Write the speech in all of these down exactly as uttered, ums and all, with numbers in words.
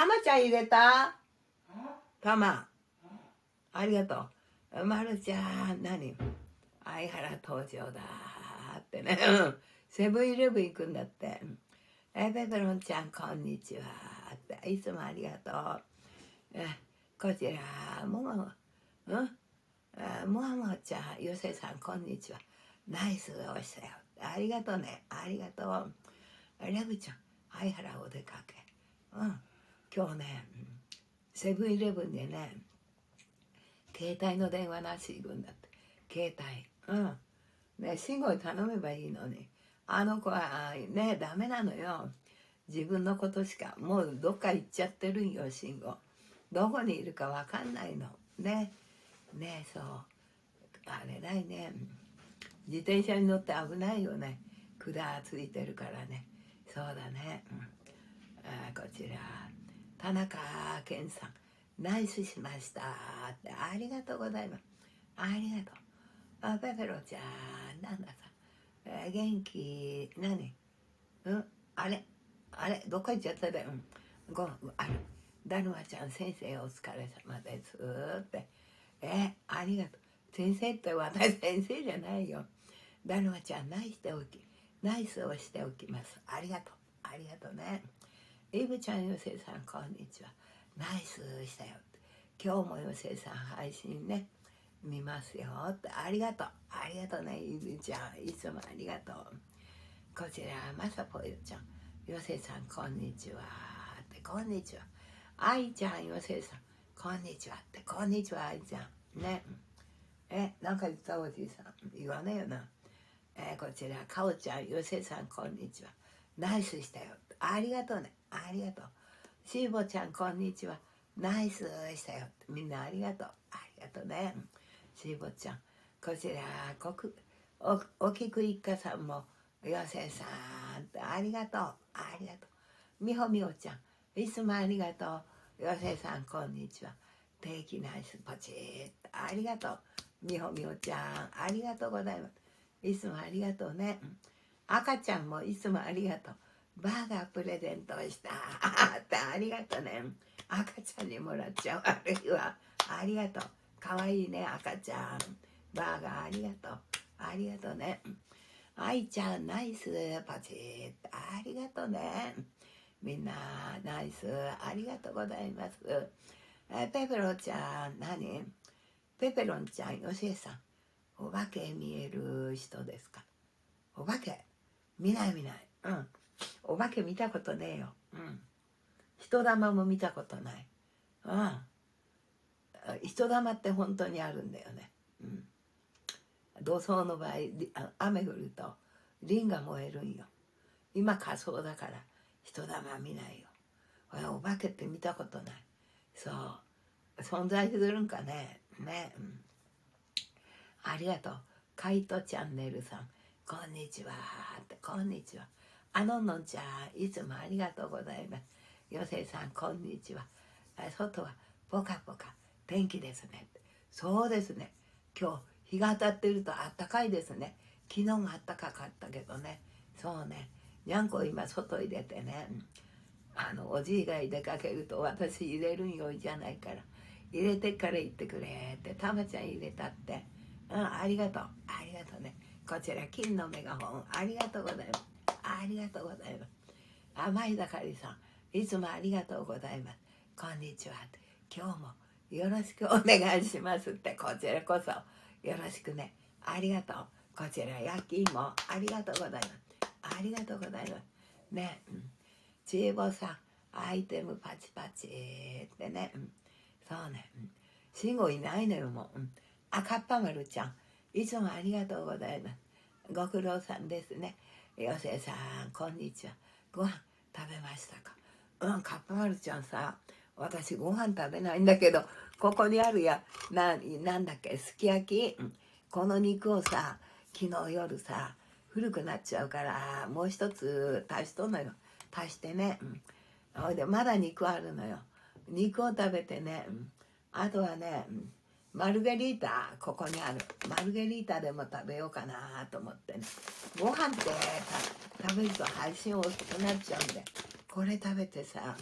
たまちゃん入れた？たま。ありがとう。まるちゃん、何？相原登場だってね。セブンイレブン行くんだって。え、ペペロンちゃん、こんにちはって。いつもありがとう。え、こちら、もも、うん？もももちゃん、よせさん、こんにちは。ナイスをしたよ。ありがとうね。ありがとう。レブちゃん、相原お出かけ。うん。今日ね、セブンイレブンでね、携帯の電話なし行くんだって。携帯。うん。ね、慎吾に頼めばいいのに。あの子はね、ダメなのよ。自分のことしか。もうどっか行っちゃってるんよ、慎吾。どこにいるかわかんないの。ね。ね、そう。あれだいね。自転車に乗って危ないよね。管ついてるからね。そうだね。うん、あ、こちら。田中健さん。ナイスしましたって。ありがとうございます。ありがとう。あ、ペペロちゃん。なんださ。えー、元気。何？うん？あれあれどっか行っちゃったで。うん。ごあれだるまちゃん先生お疲れ様ですって。え、ありがとう。先生って私先生じゃないよ。だるまちゃんナイスしておき、ナイスをしておきます。ありがとう。ありがとうね。イブちゃんよせいさんこんにちは。ナイスしたよ。今日もよせいさん配信ね、見ますよって。ありがとう。ありがとうね、イブちゃん。いつもありがとう。こちら、まさぽよちゃん。よせいさんこんにちはって。こんにちは。あいちゃんよせいさんこんにちはって。こんにちはあいちゃん。ね。え、なんか言ったおじいさん。言わねえよな。えー、こちら、かおちゃん、よせさん、こんにちは。ナイスしたよ。ありがとうね。ありがとう。しーぼちゃん、こんにちは。ナイスしたよ。みんなありがとう。ありがとうね。しーぼちゃん。こちら、こく、お、おきくいっかさんも、よせさん、ありがとう。ありがとう。みほみほちゃん、いつもありがとう。よせさん、こんにちは。定期ナイスポチッ。ありがとう。みほみほちゃん、ありがとうございます。いつもありがとうね。赤ちゃんもいつもありがとう。バーガープレゼントした。ってありがとうね。赤ちゃんにもらっちゃう。あるいはありがとう。かわいいね、赤ちゃん。バーガーありがとう。ありがとうね。愛ちゃんナイスパチッ。ありがとうね。みんなナイスありがとうございます。えペペロちゃん何？ペペロンちゃんよしえさん。お化け見える人ですか？お化け見ない見ない。うん。お化け見たことねえよ。うん。人玉も見たことない。うん。人玉って本当にあるんだよね。うん。土葬の場合、雨降るとリンが燃えるんよ。今仮装だから人玉見ないよ。お化けって見たことない。そう。存在するんかね。ね。うん。ありがとう。カイトチャンネルさん。こんにちはって。こんにちは。あののんちゃん、いつもありがとうございます。よせいさん、こんにちは。外はポカポカ。天気ですね。そうですね。今日、日が当たってるとあったかいですね。昨日もあったかかったけどね。そうね。にゃんこ今外入れてね。あの、おじいが出かけると私入れるんよじゃないから。入れてから行ってくれって。たまちゃん入れたって。うん、ありがとう。ありがとうね。こちら、金のメガホン。ありがとうございます。ありがとうございます。甘い盛りさん。いつもありがとうございます。こんにちは。今日もよろしくお願いしますって。こちらこそ。よろしくね。ありがとう。こちら、焼き芋。ありがとうございます。ありがとうございます。ね。うん。ちえぼさん。アイテムパチパチってね。うん、そうね。うん。慎吾いないのよ、もう。うん。あ、かっぱ丸ちゃん。いつもありがとうございます。ご苦労さんですね。よせさん、こんにちは。ご飯食べましたか？うん、かっぱ丸ちゃんさ、私ご飯食べないんだけど、ここにあるや、な、なんだっけ、すき焼き、うん、この肉をさ、昨日夜さ、古くなっちゃうから、もう一つ足しとんのよ。足してね。うん。ほいで、まだ肉あるのよ。肉を食べてね、うん、あとはね、うん、マルゲリータ、ここにある。マルゲリータでも食べようかなと思ってね。ご飯って食べると配信遅くなっちゃうんで、これ食べてさ、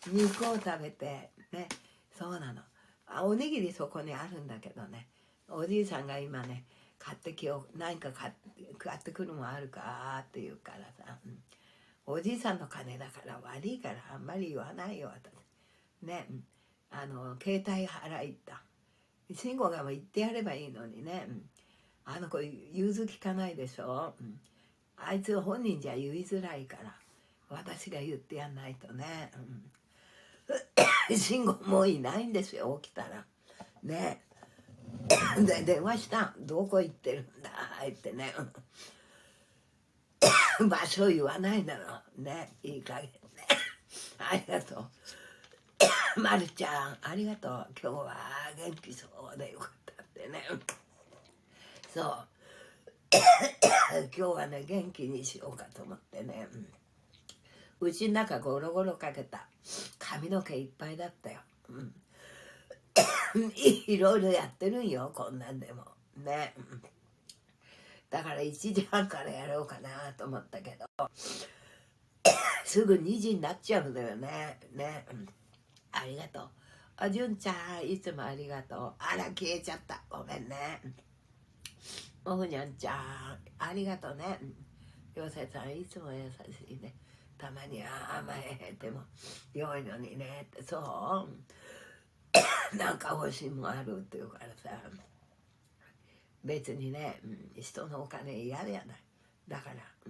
肉を食べてね。そうなの。あ、おにぎりそこにあるんだけどね、おじいさんが今ね買ってきよう、何か買って買ってくるもんあるかって言うからさ、うん、おじいさんの金だから悪いからあんまり言わないよ私ね。うん、あの携帯払いった慎吾がもう言ってやればいいのにね、うん、あの子融通きかないでしょ、うん、あいつ本人じゃ言いづらいから私が言ってやんないとね、うん、慎吾もういないんですよ起きたらね。で電話したどこ行ってるんだってね場所言わないだろね、いい加減ねありがとうまるちゃん、ありがとう、今日は元気そうでよかったってね。そう今日はね元気にしようかと思ってね、うちの中ゴロゴロかけた髪の毛いっぱいだったよ、うん、いろいろやってるんよこんなんでもね。だからいちじはんからやろうかなと思ったけどすぐにじになっちゃうんだよね。ね、うん、ありがとう。あ、純ちゃんいつもありがとう。あら消えちゃった、ごめんね。おふにゃんちゃんありがとうね。よせさんいつも優しいね。たまには甘えても良いのにねって。そうなんか欲しいもんあるって言うからさ、別にね、うん、人のお金嫌でやない。だから、うん、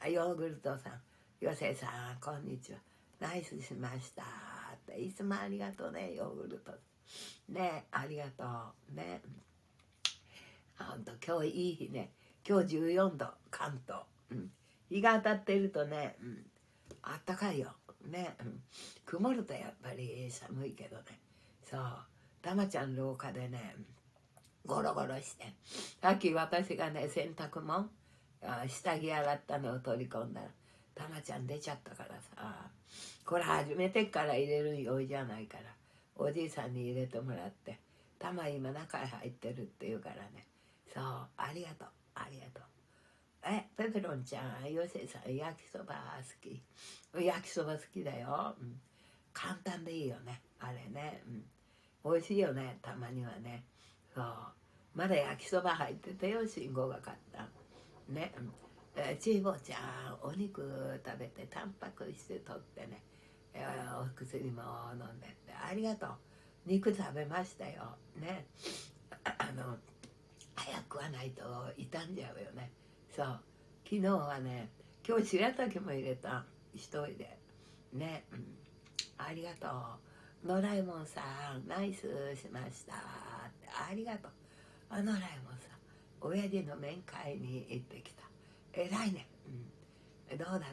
ヨーグルトさん、よせさんこんにちは、ナイスしましたって、いつもありがとうねヨーグルトね、ありがとうね。ほんと今日いい日ね、今日じゅうよんど関東、うん、日が当たってるとね、うん、あったかいよね、うん、曇るとやっぱり寒いけどね。そうたまちゃん廊下でねゴロゴロして、さっき私がね洗濯物下着洗ったのを取り込んだらたまちゃん出ちゃったからさ、これ初めてから入れる用意じゃないからおじいさんに入れてもらって、たま今中へ入ってるって言うからね。そうありがとうありがとう。えペペロンちゃん、よせさん焼きそば好き、焼きそば好きだよ、うん、簡単でいいよねあれね、うん、美味しいよねたまにはね。そうまだ焼きそば入っててよ、慎吾が買ったね、うん、えちいぼちゃんお肉食べてタンパク質とってね、えー、お薬も飲んでってありがとう。肉食べましたよね。あの早く食わないと傷んじゃうよね。そう昨日はね、今日白滝も入れた一人でね、うん、ありがとう。野良もんさんナイスしましたってありがとう。あ野良もんさん親父の面会に行ってきた、えらいね、うん、どうだった、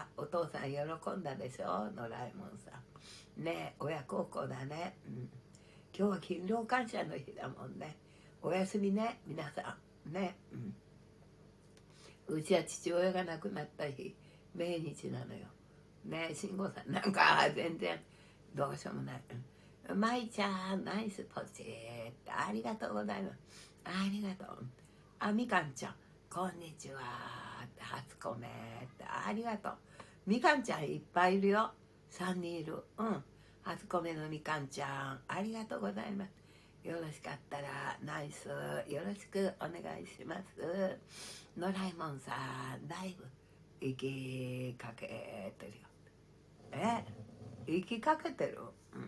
お父さん喜んだでしょ野良もんさんね、親孝行だね、うん、今日は勤労感謝の日だもんね。おやすみね皆さんね、うん、うちは父親が亡くなった日命日なのよね。慎吾さんなんか全然どうしようもない、うん、舞ちゃんナイスポチってありがとうございます、ありがとう。あみかんちゃんこんにちはって初コメってありがとう。みかんちゃんいっぱいいるよ、さんにんいる、うん、初コメのみかんちゃんありがとうございます。よろしかったらナイスよろしくお願いします。野良もんさんだいぶ息かけてるよ。え息かけてる、うん、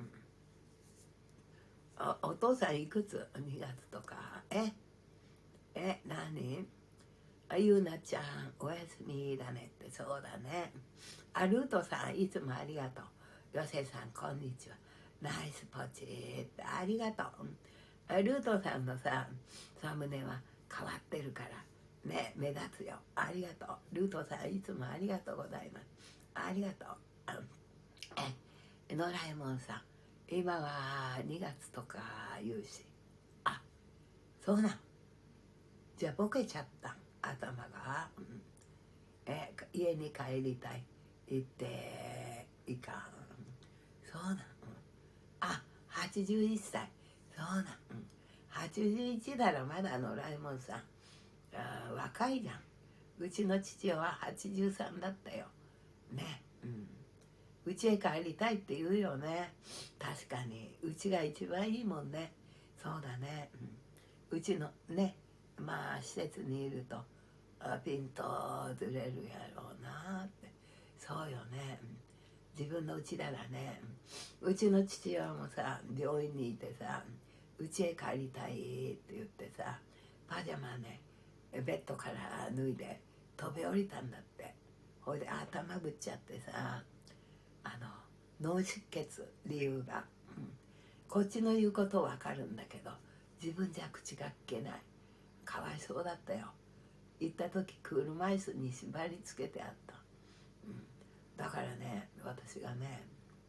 お, お父さんいくつ、にがつとか、ええ何、あゆなちゃんおやすみだねって。そうだね。あルートさんいつもありがとう。よせさんこんにちは、ナイスポチってありがとう。ルートさんのさサムネは変わってるからね、目立つよ。ありがとうルートさんいつもありがとうございます。ありがとう。え野良もんさん今はにがつとか言うし、あそうなん、じゃあボケちゃった頭が、うん、え家に帰りたい行っていかん、そうなん、あはちじゅういっさい、そうなん、はちじゅういちだろまだ野良もんさん、あ若いじゃん。うちの父ははちじゅうさんだったよね、うん、 家へ帰りたいって言うよね。確かにうちが一番いいもんね。そうだね、うん、うちのね、まあ施設にいるとピンとずれるやろうなって。そうよね、うん、自分のうちならね、うちの父親もさ病院にいてさ、うちへ帰りたいって言ってさ、パジャマねベッドから脱いで飛び降りたんだって。ほいで頭ぶっちゃってさ、あの脳出血、理由が、うん、こっちの言うことわかるんだけど自分じゃ口が聞けない。かわいそうだったよ。行った時車椅子に縛り付けてあった、うん、だからね私がね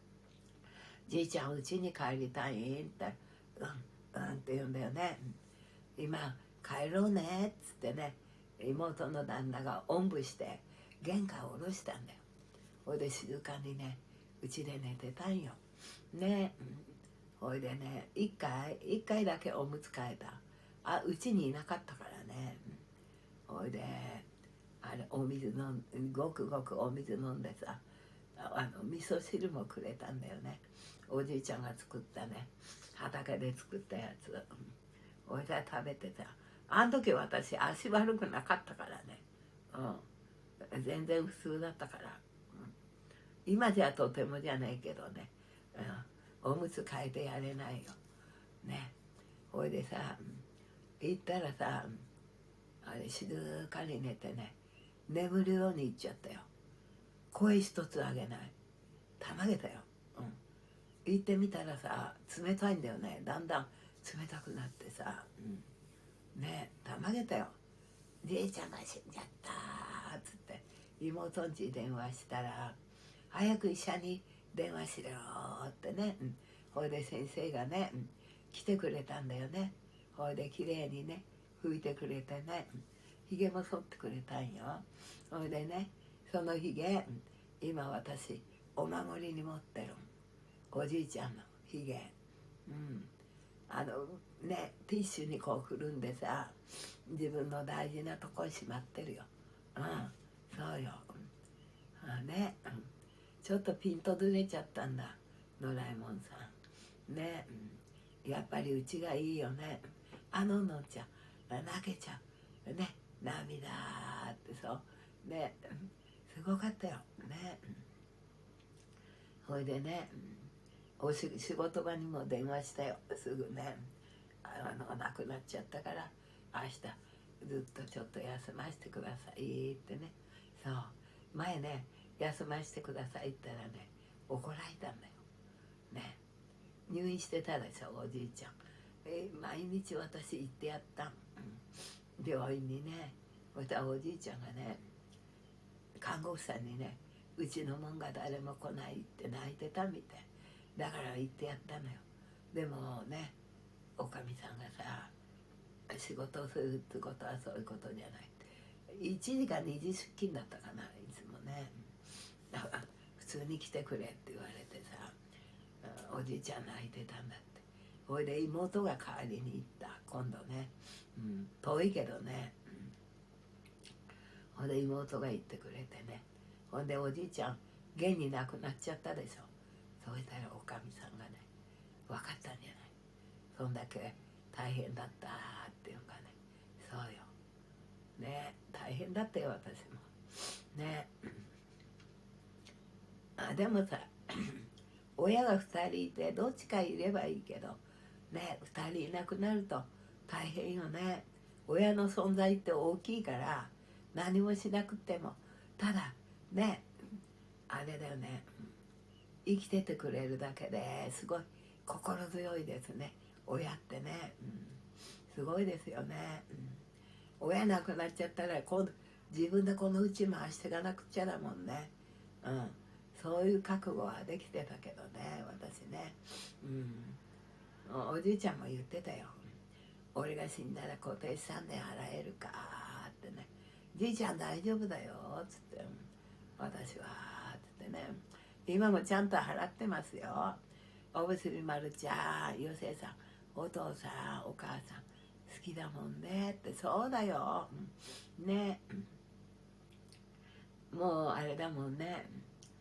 「じいちゃんうちに帰りたい?」って「うんうん」って言うんだよね。今帰ろうねっつってね、妹の旦那がおんぶして玄関を下ろしたんだよ。ほいで静かにねうちで寝てたんよね、うん、ほいでね一回一回だけおむつ替えた。あうちにいなかったからね、うん、ほいであれお水飲んごくごくお水飲んでさ、あの味噌汁もくれたんだよね。おじいちゃんが作ったね、畑で作ったやつ、うん、ほいで食べてた。あの時私足悪くなかったからね、うん、全然普通だったから、うん、今じゃとてもじゃないけどね、うん、おむつ替えてやれないよね。ほいでさ行ったらさあれ静かに寝てね眠るように行っちゃったよ。声一つあげない。たまげたよ、うん、行ってみたらさ冷たいんだよね。だんだん冷たくなってさ、うん、ねたまげたよ。じいちゃんが死んじゃったっつって妹ん家に電話したら「早く医者に電話しろ」ってね、うん、ほいで先生がね、うん、来てくれたんだよね。ほいできれいにね拭いてくれてね、ひげも剃ってくれたんよ。ほいでねそのひげ今私お守りに持ってる。おじいちゃんのひげ、うん、あのねティッシュにこうくるんでさ自分の大事なとこにしまってるよ。うんそうよ、うん、あね、うん、ちょっとピンとずれちゃったんだ野良もんさんね、うん、やっぱりうちがいいよね。あののちゃん泣けちゃうね、涙ってそうね、すごかったよね。ほいでねおし仕事場にも電話したよすぐね。あの亡くなっちゃったから明日ずっとちょっと休ませてくださいってね。そう前ね休ませてくださいって言ったらね怒られたんだよね。入院してたでしょおじいちゃん。え毎日私行ってやったん、うん、病院にね。そしたらおじいちゃんがね看護婦さんにねうちのもんが誰も来ないって泣いてたみたいだから行ってやったのよ。でもねおかみさんがさ仕事をするってことはそういうことじゃない。いちじかにじ出勤だったかないつもね。だから普通に来てくれって言われてさおじいちゃん泣いてたんだって。ほいで妹が代わりに行った今度ね、うん、遠いけどね、うん、ほんで妹が行ってくれてね。ほんでおじいちゃん現に亡くなっちゃったでしょ。そうしたらおかみさんがね分かったんじゃない。そんだけ大変だったっていうかね。そうよね大変だったよ私もね。あでもさ親がふたりいてどっちかいればいいけどねふたりいなくなると大変よね。親の存在って大きいから何もしなくてもただねあれだよね、生きててくれるだけですごい心強いですね親ってね、うん、すごいですよね、うん、親亡くなっちゃったら今度自分でこのうち回していかなくちゃだもんね、うん、そういう覚悟はできてたけどね私ね、うん、おじいちゃんも言ってたよ。俺が死んだら固定資産で払えるかってね。じいちゃん大丈夫だよっつって、私はってね今もちゃんと払ってますよ。おむすびまるちゃん、よせいさん、お父さん、お母さん好きだもんねって。そうだよね、もうあれだもんね、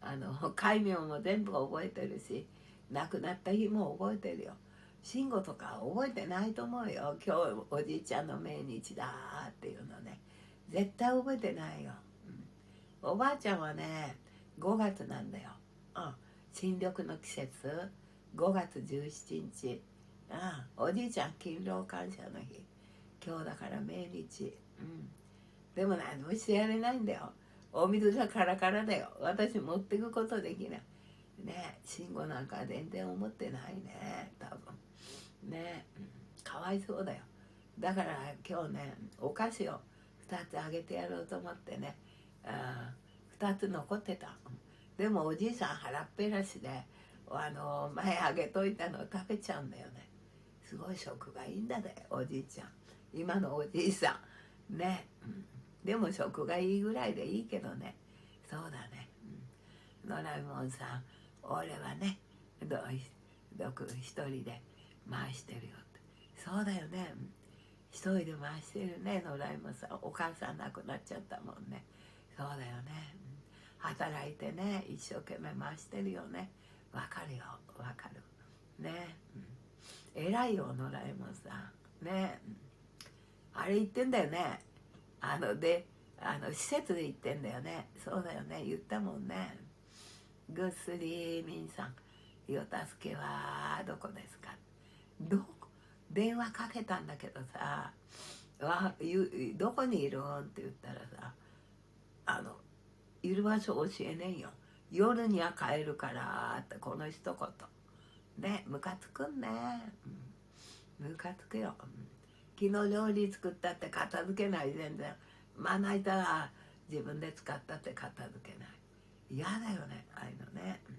あの戒名も全部覚えてるし、亡くなった日も覚えてるよ。慎吾とか覚えてないと思うよ。今日おじいちゃんの命日だっていうのね、絶対覚えてないよ、うん、おばあちゃんはねごがつなんだよ、うん、新緑の季節ごがつじゅうしちにち、うん、おじいちゃん勤労感謝の日、今日だから命日、うん、でも何もしてやれないんだよ。お水がカラカラだよ。私持ってくことできないね。慎吾なんか全然思ってないね、多分ね、うん、かわいそうだよ。だから今日ねお菓子をふたつあげてやろうと思ってね、あふたつ残ってた。でもおじいさん腹っぺらしで、あの前あげといたの食べちゃうんだよね。すごい食がいいんだねおじいちゃん、今のおじいさんね、うん、でも食がいいぐらいでいいけどね。そうだね、うん、ドラえもんさん俺はねどどく一人で回してるよって。そうだよね、一人で回してるねドラえもんさん。お母さん亡くなっちゃったもんね。そうだよね、うん、働いてね一生懸命回してるよね。わかるよわかるね、うん、偉いよドラえもんさんね、うん、あれ言ってんだよね、あのであの施設で言ってんだよね。そうだよね言ったもんね。ぐっすりみんさん、夜助けはどこですか。どこ電話かけたんだけどさ、わどこにいるんって言ったらさ、あのいる場所教えねえよ、夜には帰るからってこの一言ね、ムカつくんね、うん、ムカつくよ、うん、昨日料理作ったって片付けない。全然まな板は自分で使ったって片付けない。嫌だよねああいうのね、うん、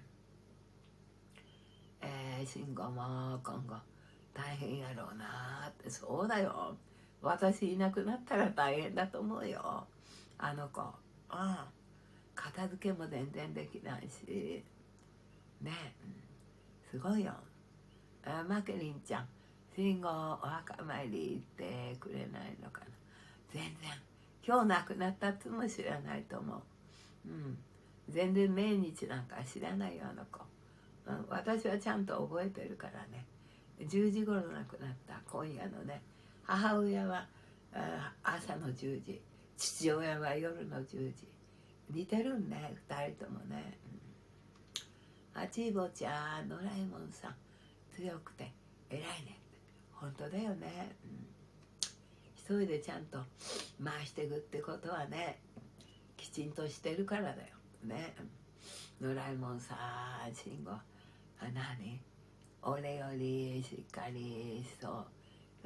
えー、慎吾も今後大変やろうなって。そうだよ、私いなくなったら大変だと思うよあの子、うん、片付けも全然できないしね、うん、すごいよ。あマケリンちゃん、慎吾お墓参り行ってくれないのかな。全然今日亡くなったつも知らないと思う、うん、全然命日なんか知らないよあの子、うん、私はちゃんと覚えてるからね。じゅうじ頃亡くなった今夜のね。母親は朝のじゅうじ、父親は夜のじゅうじ。似てるんねふたりともね、うん、あちいぼちゃんドラえもんさん強くて偉いねって。本当だよね、うん、一人でちゃんと回していくってことはねきちんとしてるからだよね。ドラえもんさ慎吾、あ何俺よりしっかりそう、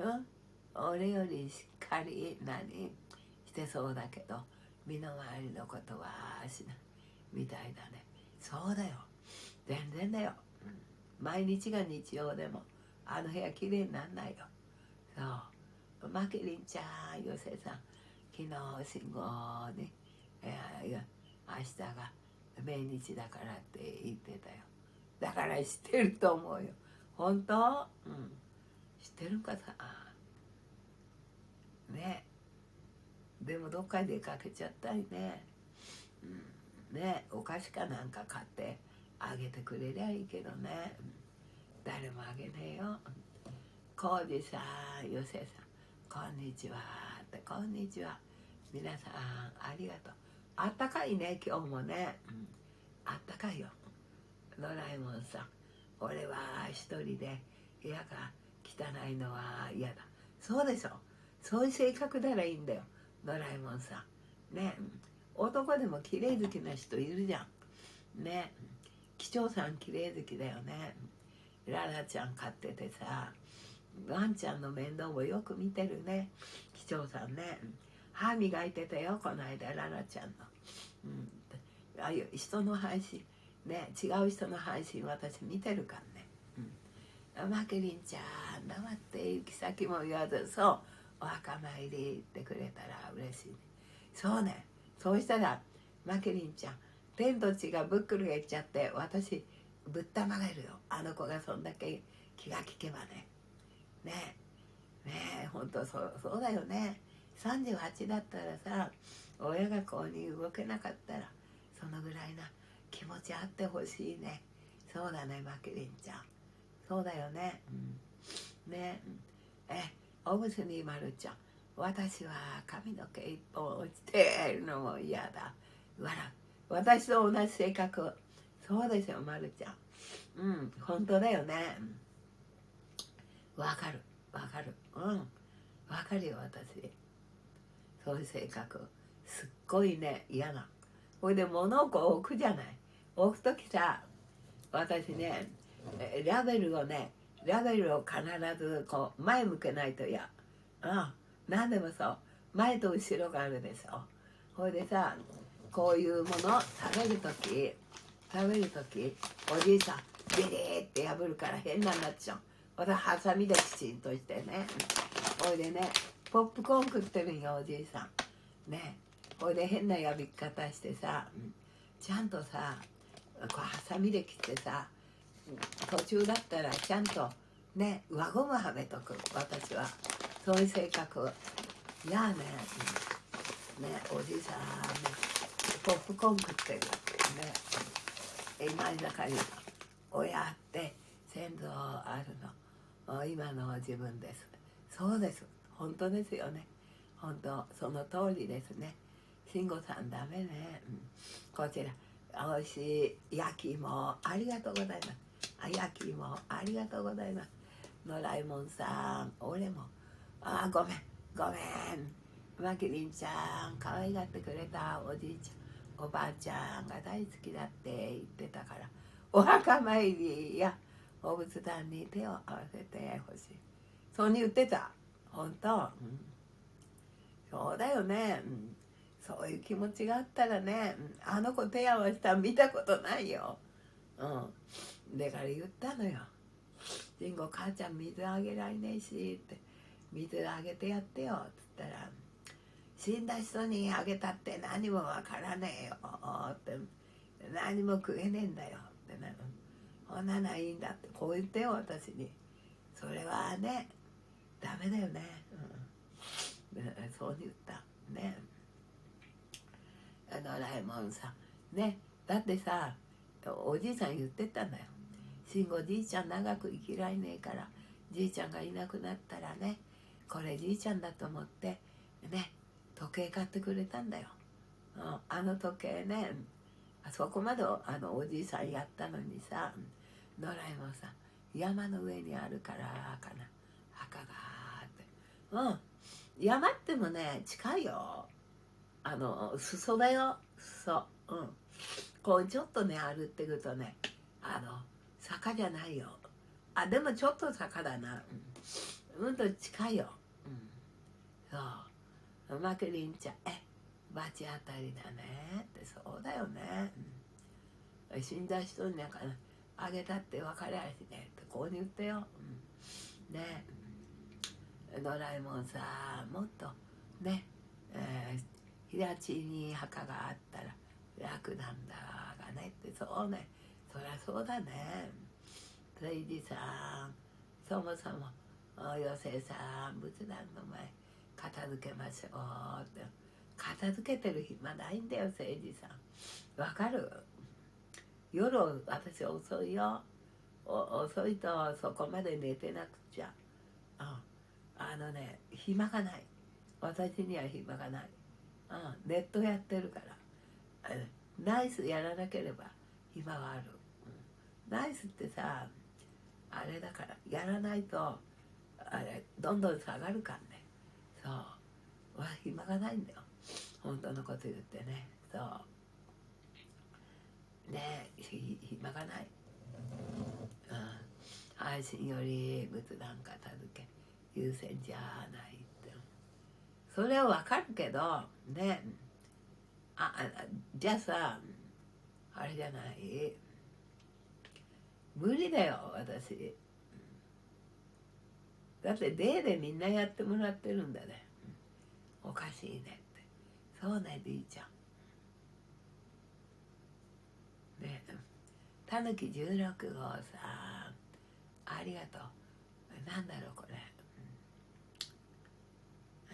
うん、俺よりしっかり何してそうだけど身の回りのことはしないみたいだね。そうだよ全然だよ、うん、毎日が日曜でもあの部屋きれいになんないよ。そうマケリンちゃん、ヨセさん、昨日信号に、えー、いや明日が命日だからって言ってたよ。だから知ってると思うよ。本当？うん。知ってるかさ。ね。でもどっかに出かけちゃったりね。うん、ね、お菓子かなんか買ってあげてくれりゃいいけどね。誰もあげねえよ。浩二さん、よせさん、こんにちはって、こんにちは。皆さんありがとう。あったかいね今日もね。うん、あったかいよ。ドラえもんさん、俺は一人で部屋が汚いのは嫌だ。そうでしょ、そういう性格ならいいんだよドラえもんさんね。男でも綺麗好きな人いるじゃんね。機長さん綺麗好きだよね。ララちゃん飼っててさ、ワンちゃんの面倒もよく見てるね機長さんね。歯磨いてたよこの間ララちゃんの、うん、ああいう人の配信ね、違う人の配信私見てるからね、うん、マケリンちゃん黙って行き先も言わず、そうお墓参り行ってくれたら嬉しいね。そうね、そうしたらマケリンちゃん天と地がぶっくりがいっちゃって私ぶったまげるよ。あの子がそんだけ気が利けばね。ねえねえほんとそう、そうだよね。さんじゅうはちだったらさ親がこうに動けなかったらそのぐらいな気持ちあってほしいね。そうだね、マキリンちゃん。そうだよね。うん、ね、え、おむすにまるちゃん。私は髪の毛一本落ちているのも嫌だ。笑う。私と同じ性格。そうですよ、まるちゃん。うん、本当だよね。わかる、わかる。うん、わかるよ、私。そういう性格。すっごいね、嫌な。ほいで物をこう置くじゃない。置くときさ、私ね、ラベルをね、ラベルを必ずこう前向けないと嫌。うん、何でもそう。前と後ろがあるでしょ。ほいでさ、こういうもの食べるとき、食べるとき、おじいさん、ビリーって破るから変なになっちゃう。私、ハサミできちんとしてね。ほいでね、ポップコーン食ってるんよ、おじいさん。ね。ほいで変な破り方してさ、ちゃんとさ、こうハサミで切ってさ、途中だったらちゃんとね、輪ゴムはめとく、私は。そういう性格。いやね、ね、おじいさんね、ポップコーン食ってる。ね。今田舎に親って先祖あるの。今の自分です。そうです。本当ですよね。本当、その通りですね。慎吾さんダメね。うん、こちら、おいしい焼き芋ありがとうございます。あ、焼き芋ありがとうございます。のらいもんさん、俺も。あ、ごめん、ごめん。マキリンちゃん、可愛がってくれたおじいちゃん、おばあちゃんが大好きだって言ってたから、お墓参りやお仏壇に手を合わせてほしい。そうに言ってた。本当、うん、そうだよね、うん、そういう気持ちがあったらね、うん、あの子手合わせた見たことないよ。うん。だから言ったのよ。慎吾、母ちゃん水あげられねえしって、水あげてやってよっつったら、死んだ人にあげたって何もわからねえよって、何も食えねえんだよってね、ほんなないいんだってこう言ってよ、私に。それはね、ダメだよね。うん、そう言ったね。ドラえもんさんね、だってさ、おじいさん言ってたんだよ。慎吾、じいちゃん長く生きられねえから、じいちゃんがいなくなったらね、これじいちゃんだと思ってね、時計買ってくれたんだよ。うん、あの時計ね、あそこまであのおじいさんやったのにさ、ドラえもんさん、山の上にあるからかな、墓があって。うん、山ってもね、近いよ。あの、裾だよ、裾。うん。こうちょっとね、歩ってくるとね、あの、坂じゃないよ。あ、でもちょっと坂だな。うん、うんと近いよ。うん。そう。マキリンちゃん、え、罰当たりだねって、そうだよね。うん、死んだ人になんか、あげたって分かりゃしねって、こう言ってよ。うん、ね。ドラえもんさ、もっとね、えー、平地に墓があったら楽なんだがねって、そうね、そりゃそうだね。レイジさん、そもそも妖精さん、仏壇の前片付けましょうって、片付けてる暇ないんだよ、誠治さん。わかる？夜私遅いよ。お遅いとそこまで寝てなくちゃ。うん、あのね、暇がない。私には暇がない。うん、ネットやってるから。ナイスやらなければ暇はある。うん、ナイスってさ、あれだからやらないとあれどんどん下がるからね。そうわ、暇がないんだよ、本当のこと言ってね。そうねえ、暇がない。うん、配信より仏壇片付け優先じゃないって、それはわかるけどね。ああ、じゃあさ、あれじゃない、無理だよ私。だってデーでみんなやってもらってるんだね。おかしいねって。そうね、じいちゃんね。たぬきじゅうろくごうさん、ありがとう。なんだろうこれ、え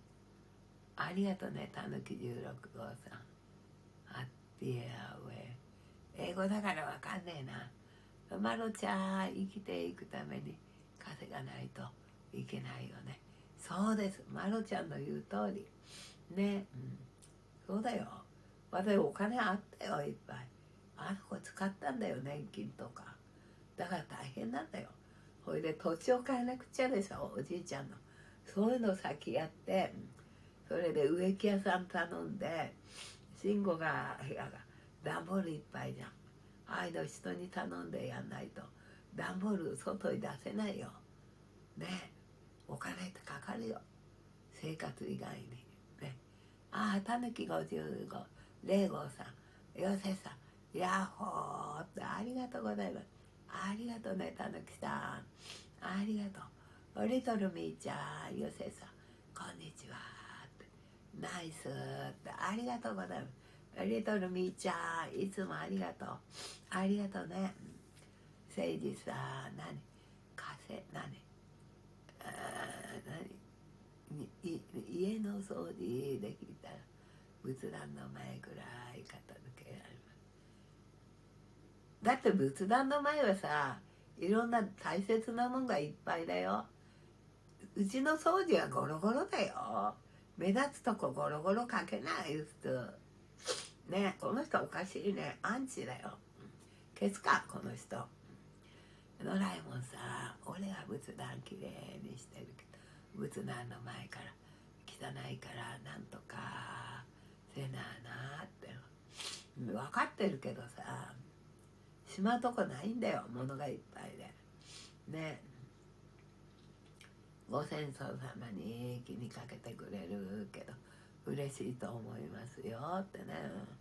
ー、ありがとうね、たぬきじゅうろくごうさん。ハッピーアウェイ英語だからわかんねえな。まろちゃん、生きていくために稼がないといけないよね。そうです、まろちゃんの言う通りね、うん、そうだよ。私お金あったよ、いっぱい。あの子使ったんだよ、年金とか。だから大変なんだよ。ほいで土地を買えなくちゃでしょ、おじいちゃんの。そういうの先やって、それで植木屋さん頼んで、慎吾が部屋が段ボールいっぱいじゃん。ああいうの人に頼んでやんないと段ボール外に出せないよね。お金ってかかるよ、生活以外にね。ああ、たぬきごじゅうご、れいごうさん、よせさん、ヤッホーってありがとうございます。ありがとうね、たぬきさん、ありがとう。リトルミーちゃん、よせさん、こんにちはって、ナイスってありがとうございます。リトルミーちゃん、いつもありがとう。ありがとうね。誠治さん、何稼、何あ何い家の掃除できたら仏壇の前ぐらい片付けられます。だって仏壇の前はさ、いろんな大切なもんがいっぱいだよ。うちの掃除はゴロゴロだよ。目立つとこゴロゴロかけない普通ね。この人おかしいね、アンチだよ。消すかこの人。ドラえもんさ、俺は仏壇きれいにしてるけど仏壇の前から汚いからなんとかせななって分かってるけどさ、しまうとこないんだよ、物がいっぱいでね。ご先祖様に気にかけてくれるけど嬉しいと思いますよってね。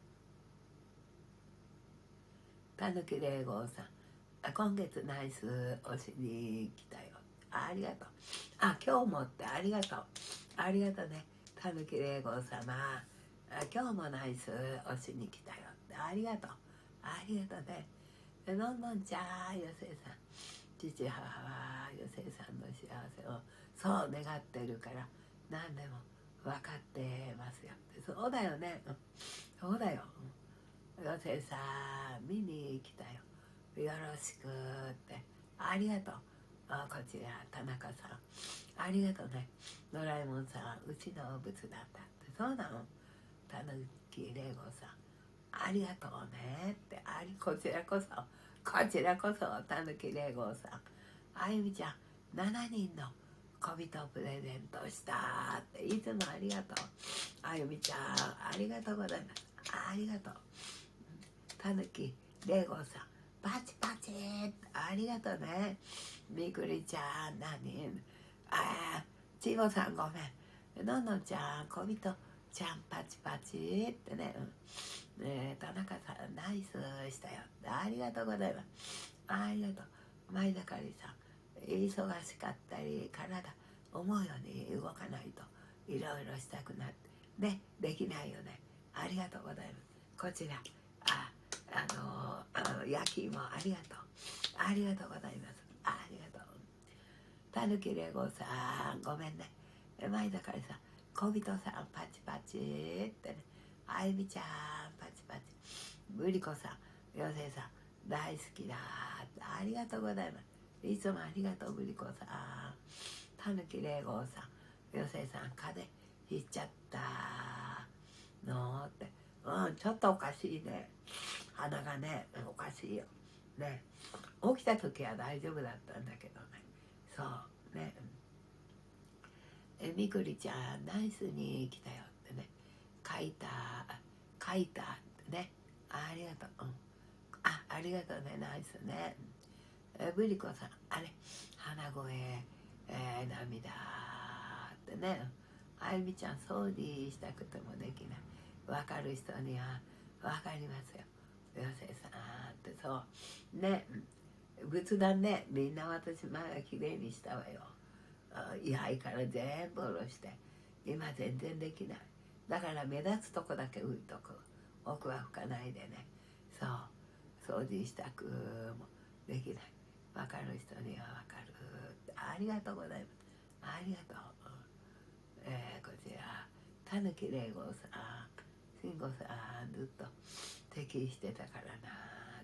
たぬきれいごうさん、今月ナイス押しに来たよ。ありがとう。あ、今日もってありがとう。ありがとうね。たぬきれいごう様。あ、今日もナイス押しに来たよってありがとう。ありがとうね。のんのんちゃん、よせいさん。父母はよせいさんの幸せをそう願ってるから何でも分かってますよって。そうだよね。そうだよ。よせいさん、見に来たよ。よろしくってありがとう。あ、こちら田中さんありがとうね。ドラえもんさん、うちの仏だったって。そうなの。たぬきれいごうさんありがとうねって。ありこちらこそこちらこそたぬきれいごうさん、あゆみちゃんしちにんの小人プレゼントしたって。いつもありがとうあゆみちゃん、ありがとうございます。ありがとう。たぬきれいごうさん、パチパチありがとうね。みくりちゃん、何あー、ちごさんごめん。のんのんちゃん、小人ちゃんパチパチってね、うん、ね、田中さんナイスしたよ。ありがとうございます。ありがとう。前田かりさん、忙しかったり体思うように動かないといろいろしたくなってね、できないよね。ありがとうございます。こちら、ああのあの焼き芋ありがとう。ありがとうございます。ありがとう。たぬきれいごうさん、ごめんね。前田かりさん、小人さんパチパチってね。あゆみちゃんパチパチ。ぶりこさん、よせいさん大好きだってありがとうございます。いつもありがとうぶりこさん。たぬきれいごうさん、よせいさん風邪ひいちゃったのって。うん、ちょっとおかしいね、鼻がね。おかしいよね。起きた時は大丈夫だったんだけどね。そうね。えみくりちゃんナイスに来たよってね。書いた書いたってね。ありがとう、うん、あ、ありがとうね、ナイスね。えぶりこさん、あれ鼻声、えー、涙ってね。あゆみちゃん掃除したくてもできない。分かる人には分かりますよ、よせいさんってそうね。仏壇ね、みんな私前はきれいにしたわよ。位牌から全部下ろして。今全然できない。だから目立つとこだけ拭いとく。奥は拭かないでね。そう掃除したくもできない。分かる人には分かる。ありがとうございます。ありがとう。えー、こちらたぬきれいごうさん、しんごさんずっと適してたからな。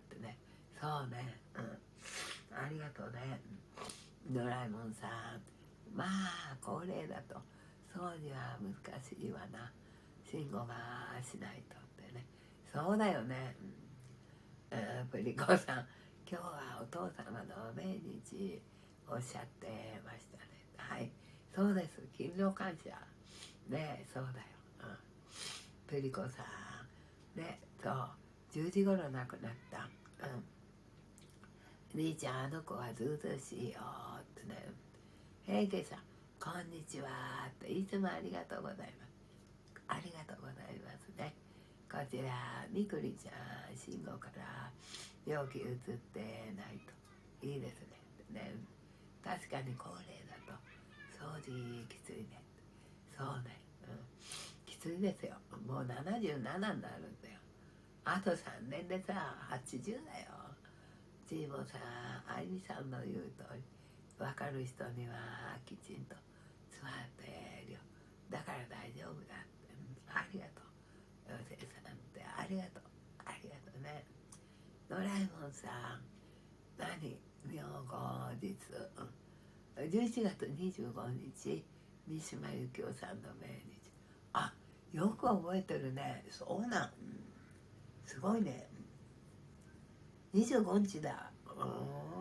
ってね。そうね、うん、ありがとうね。ドラえもんさん、まあ高齢だと掃除は難しいわな。信号がしないとってね。そうだよね、うん、プリコさん、今日はお父様の命日おっしゃってましたね。はい、そうです、勤労感謝ね。そうだよ、うん、プリコさんね。そう、じゅうじごろ亡くなった。うん、兄ちゃん、あの子はずうずうしいよってね。平家さん、こんにちはって、いつもありがとうございます。ありがとうございますね。こちら、みくりちゃん、信号から病気移ってないといいですね。ね、確かに高齢だと掃除きついね。そうね、うん、きついですよ。もうななじゅうななになるんだよ。あとさんねんでさ、はちじゅうだよ。ちもさ、あゆみさんの言う通り、分かる人にはきちんと座ってるよ。だから大丈夫だって。ありがとう。妖精さんってありがとう。ありがとうね。ドラえもんさん、何明後日、じゅういちがつにじゅうごにち、三島由紀夫さんの命日。あ、よく覚えてるね。そうなん。すごいね。にじゅうごにちだ。うん。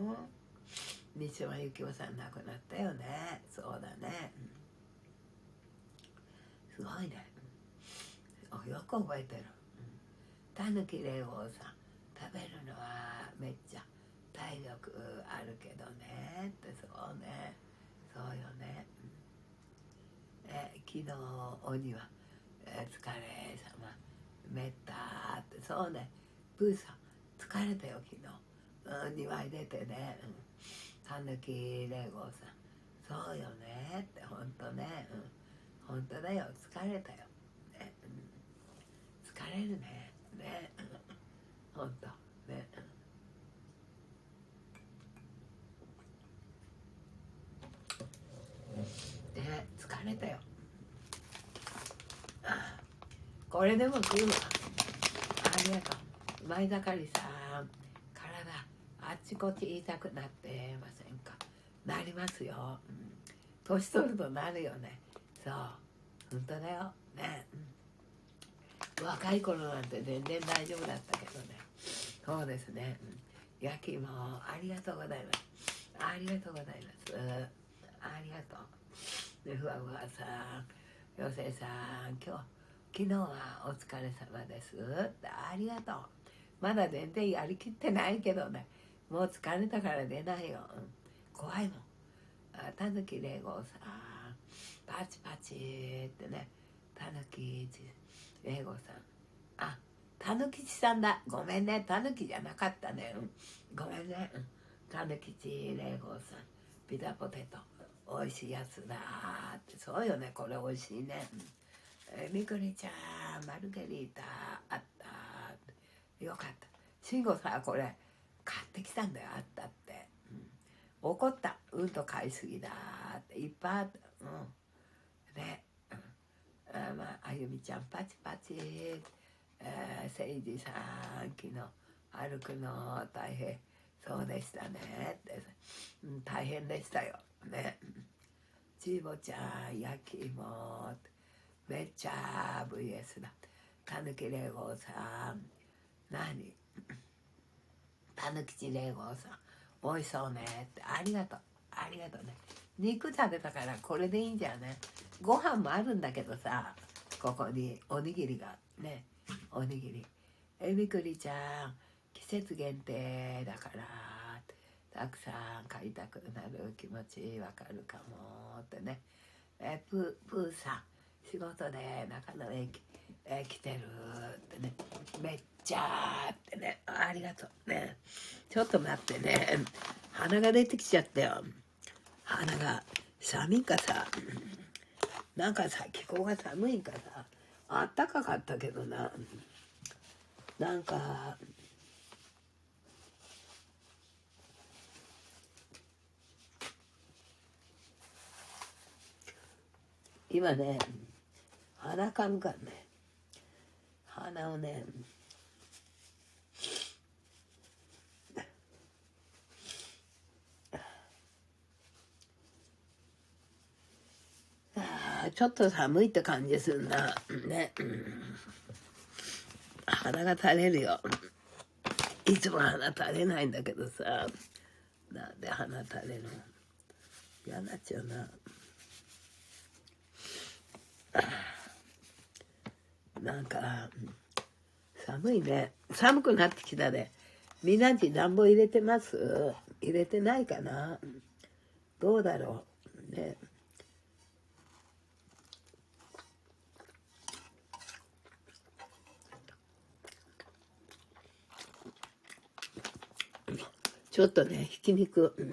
三島由紀夫さん亡くなったよね。そうだね。すごいね。よく覚えてる。たぬきれいごうさん、食べるのはめっちゃ体力あるけどねって。そうね、そうよね。え昨日鬼は、え疲れ様めったって。そうね、プーさん疲れたよ昨日、うん、庭に出てね。たぬきれいごうさん、そうよねって。ほんとね、うん、ほんとだよ、疲れたよ、ね、うん、疲れるねね、ほんとね、ね、疲れたよ。あ、これでも食うわ。ありがとう。前盛りさん、体あっちこっち痛くなってませんか？なりますよ、うん、年取るとなるよね。そう、本当だよね、うん、若い頃なんて全然大丈夫だったけどね。そうですね、うん、焼き芋ありがとうございます。ありがとうございます。ありがとう。で、ふわふわさん、妖精さん、今日昨日はお疲れ様ですってありがとう。まだ全然やりきってないけどね、もう疲れたから出ないよ、うん、怖いもん。たぬきれいごうさん、パチパチってね。たぬきれいごうさん、あ、たぬきちさんだ。ごめんね、たぬきじゃなかったね、うん、ごめんね、うん、たぬきちれいごうさん、ピザポテトおいしいやつだって。そうよね、これおいしいね、うん、えみくりちゃん、マルゲリータあったよかった。慎吾さん、これ買ってきたんだよ、あったって、うん、怒った。うんと買いすぎだっていっぱいあった。うんね、うん、あ、まあ、あゆみちゃんパチパチ、えー、せいじさん昨日歩くの大変そうでしたねって、うん、大変でしたよね。ちーぼちゃん焼き芋めっちゃ ブイエス だ。たぬきれいごうさん、何たぬきちれいごうさん、おいしそうねって。ありがとう、ありがとうね。肉食べたからこれでいいんじゃね。ご飯もあるんだけどさ、ここにおにぎりがね、おにぎり。えみくりちゃん、季節限定だからたくさん買いたくなる気持ちわかるかもってね。えプープーさん、仕事で中野駅え来てるってね。めっちゃーってね。ありがとうね。ちょっと待ってね、鼻が出てきちゃったよ。鼻が寒いかさ、なんかさ、気候が寒いかさ、あったかかったけどな、なんか今ね、鼻かむからね、鼻をねあちょっと寒いって感じするなね、うん、鼻が垂れるよ。いつも鼻垂れないんだけどさ、なんで鼻垂れるの。嫌なっちゃうな。なんか寒いね。寒くなってきたね。みんなち暖房入れてます？入れてないかな。どうだろうね。ちょっとね、ひき肉、うん、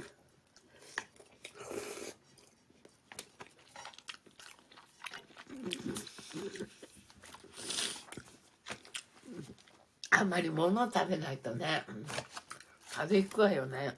あんまり物を食べないとね、風邪ひくわよね。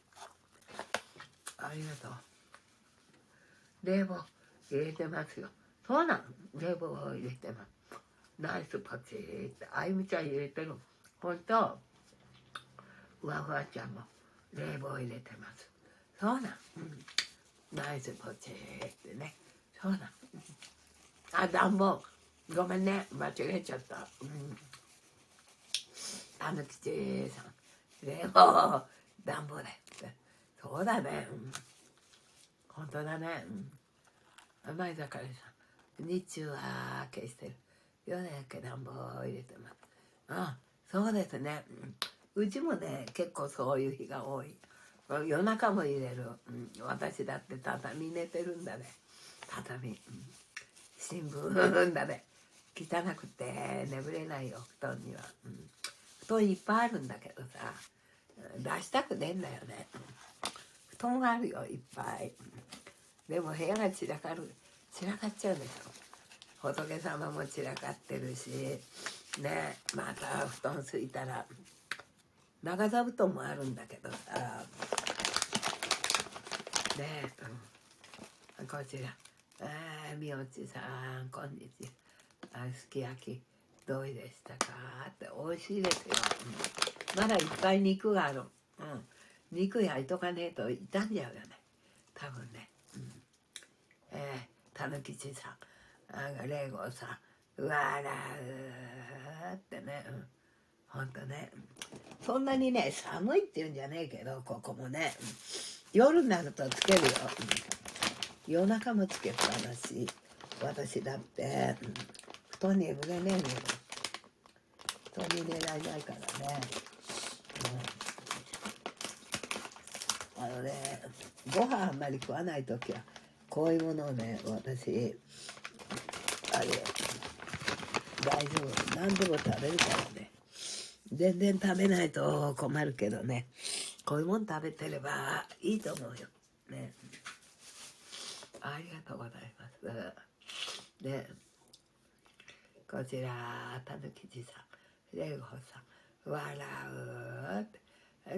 ありがとう。冷房入れてますよ。そうなん、冷房を入れてます。ナイスポチーって、あゆみちゃん入れてる。ほんと、ふわふわちゃんも冷房入れてます。そうなん、うん、ナイスポチーってね。そうなん。あ、暖房。ごめんね、間違えちゃった。うん。あのきちさん、冷房、暖房で。そうだね。うん、本当だね。うん。前だからさ、日中は消してる。夜だけ暖房を入れてます。あ、そうですね。うちもね、結構そういう日が多い。夜中も入れる。うん、私だって畳寝てるんだね。畳。うん、新聞だね。汚くて眠れないよ、布団には。うん、布団いっぱいあるんだけどさ、出したくねえんだよね。布団があるよ、いっぱい。でも部屋が散らかる、散らかっちゃうでしょ。仏様も散らかってるし、ね、また布団すいたら、長座布団もあるんだけどさ、ね、うん、こちら、あー、みおちさん、こんにちは。すき焼き、どうでしたかって、美味しいですよ。うん、まだいっぱい肉がある。うん、肉焼いとかねえと傷んじゃうよね。多分ね。うん、えー、たぬきちさん、あレイゴさん、笑うってね、うん、ほんとね。そんなにね、寒いって言うんじゃねえけど、ここもね、夜になるとつけるよ。夜中もつけっぱなし。私だって、うん、布団に眠れねえのよ。布団に寝られないからね。うん、あのね、ご飯あんまり食わないときは、こういうものをね、私、あれ、大丈夫。何でも食べるからね。全然食べないと困るけどね。こういうもん食べてればいいと思うよ。ね。ありがとうございます。で、こちら、たぬきじさん、れいごさん、笑うって。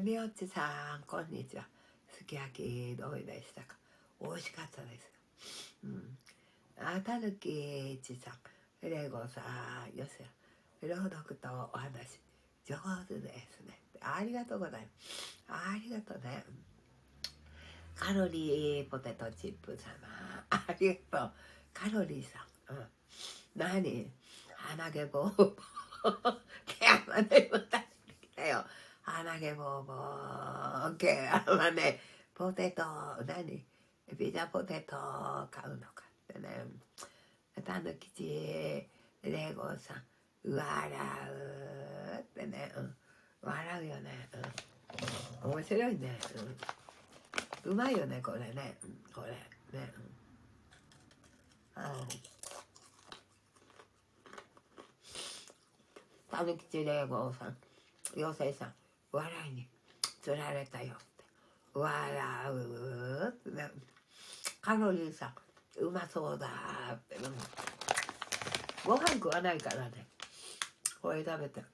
みおちさん、こんにちは。すき焼きどうでしたか？美味しかったです。うん。あ、たぬきちさん、れいごさん、よせ朗読とお話、上手ですね。ありがとうございます。ありがとうね。カロリーポテトチップ様、ありがとう。カロリーさん、うん、何鼻毛ボーボー毛穴でもたきたよ。鼻毛ボーボー毛穴ね、ポテト何ピザポテト買うのかってね。たぬきちレゴさん、笑うってね、うん、笑うよね、うん、面白いね、うん、うまいよねこれね、うん、これね、うん、たぬきちレゴさん、妖精さん、笑いにつられたよって、笑うってね、カロリーさん、うまそうだって、うん、ご飯食わないからね、これ食べて。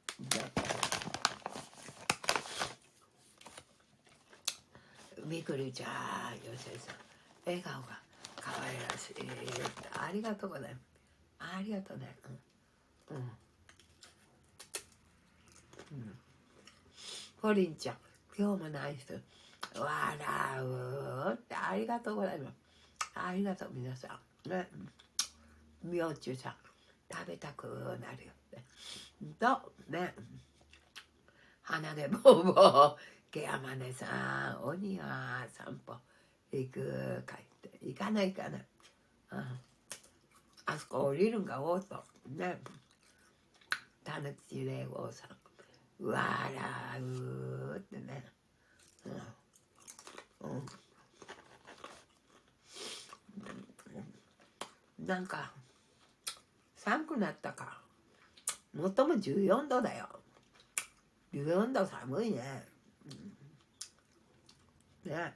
みくりちゃん、よせさん、笑顔が可愛らしい。ありがとうございます。ありがとうね。うん。うん。うん、ポリンちゃん、今日もナイス。笑うってありがとうございます。ありがとう、皆さん。ね。 みよちさん食べたくなるよってとね、鼻毛ボーボー毛山根さん鬼は散歩行くかいって行かないかな、うん、あそこ降りるんがおうとね、たぬきちれいごうさん笑うってね、うんうん、なんか寒くなったか、もっともじゅうよんどだよ、じゅうよんど寒いね、うん、ね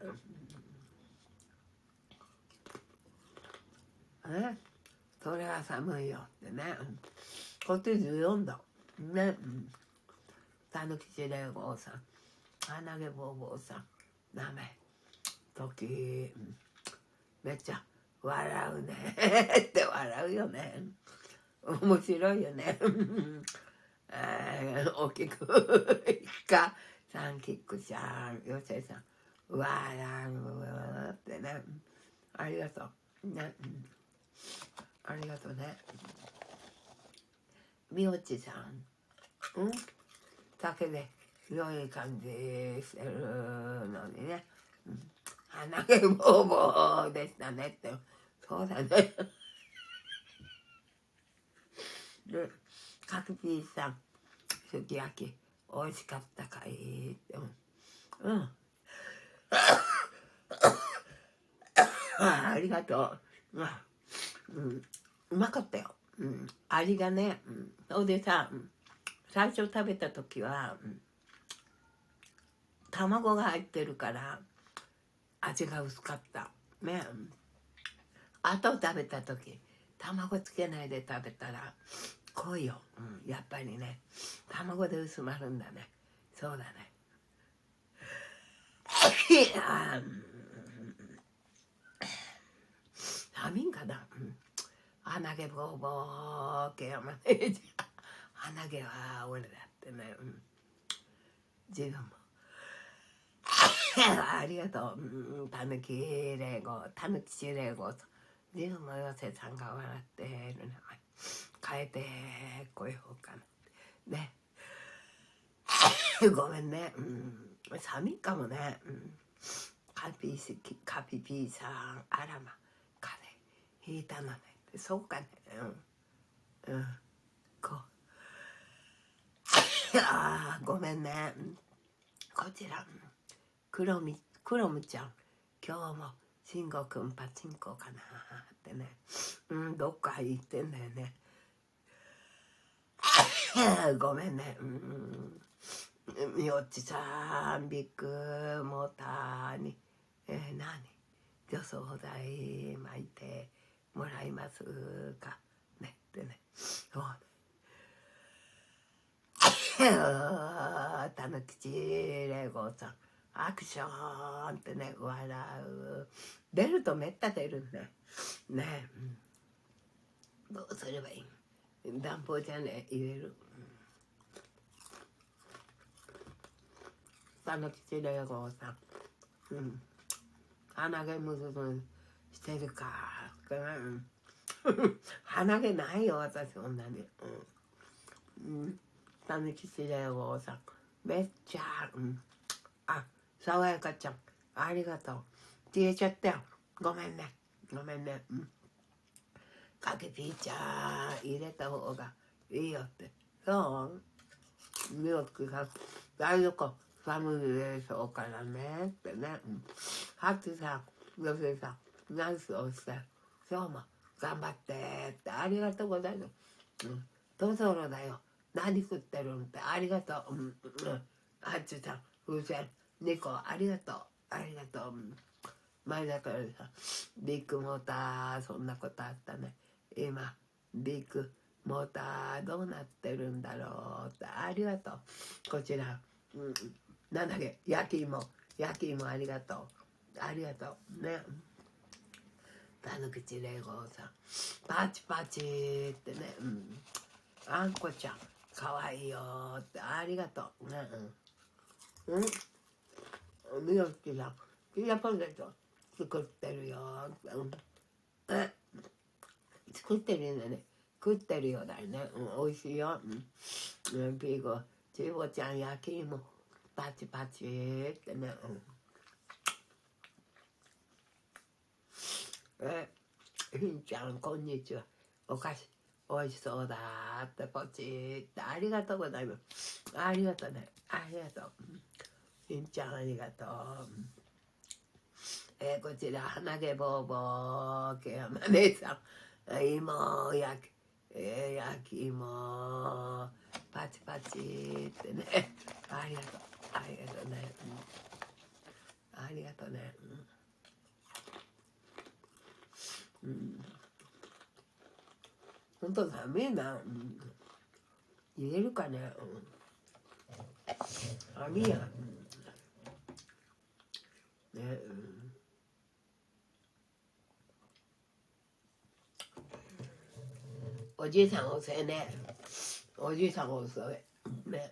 え、それは寒いよってね、こっちじゅうよんどね、たぬきちれいごうさん鼻毛ぼうぼうさんダメ時、めっちゃ笑うねって笑うよね、面白いよね大きくかさんキックちゃんよせさん笑うってね、ありがとうね、ありがとうね、みおちさん、うん、竹で良い感じしてるのにね、うん、鼻毛ボーボーでしたねって、そうだねで、かきぴーさんすき焼き美味しかったかいって、うん、うん、あ, ありがとう、うん、うまかったよ、うん、アリがね、うん、そうでさ、うん、最初食べた時は、うん、卵が入ってるから味が薄かったね、うん、あと食べた時卵つけないで食べたら濃いよ、うん、やっぱりね卵で薄まるんだね、そうだねあ、寒いんかな、うん、鼻毛ボーボー毛山ね鼻毛は俺だってね、うん、自分もありがとう、うん、たぬきれいごうたぬきちれいごうと自分もよせさんが笑ってるね、変えてこようかなねごめんね、うん、寒いかもね、うん、カピーカピピーさんあらま風邪ひいたのね、そうかね、うん、うん、こうあごめんね、こちらクロミクロムちゃん今日も慎吾くんパチンコかなってね、うん、どっか行ってんだよねごめんね、うん、みおっちさんビッグモーターに、えー、何除草剤巻いてもらいますかねってね、そうたぬきちれいごうさんアクションってね笑う出るとめった出るんだよね、うん、どうすればいい、暖房じゃね入れる、たぬきちれいごうさん、うん、鼻毛むずむずしてるか、うん、鼻毛ないよ私そんなに、うん、たぬきちれいごうさんめっちゃ、うん、あ爽やかちゃんありがとう消えちゃったよごめんねごめんね、うん、かけピーちゃん入れた方がいいよってそうミルクが大丈夫寒いでしょうからねってね、うん、ハチさんよせさんナイスをして今日も頑張ってってありがとうございます、うん、トトロだよ何食ってるんってありがとう、うんうん、ハチさん風船にこありがとうありがとう、うん、前だからさビッグモーターそんなことあったね今ビッグモーターどうなってるんだろうってありがとうこちら、うん、なんだっけ焼き芋焼き芋ありがとうありがとうねたぬきちれいごうさんパチパチってね、うん、あんこちゃんかわいいよってありがとうねうんうんみよきさんピザポテト作ってるよって、うん、え作ってるんだね。食ってるようだよね。うん、美味しいよ。うん。ピーコ、ちぼちゃん焼き芋、パチパチってね。うん、え、ひんちゃん、こんにちは。お菓子、美味しそうだって、ポチって。ありがとうございます。ありがとうね。ありがとう。ひんちゃん、ありがとう。えー、こちら、鼻毛ぼうぼう、けやま姉さん。芋焼き、えー、焼き芋、パチパチってね。ありがとう。ありがとうね。うん、ありがとうね。うん。うん、ほんと寒いな。うん、言えるかね。うん、寒いや。うん、ね、うん、おじいさん遅いね。おじいさん遅い。ね。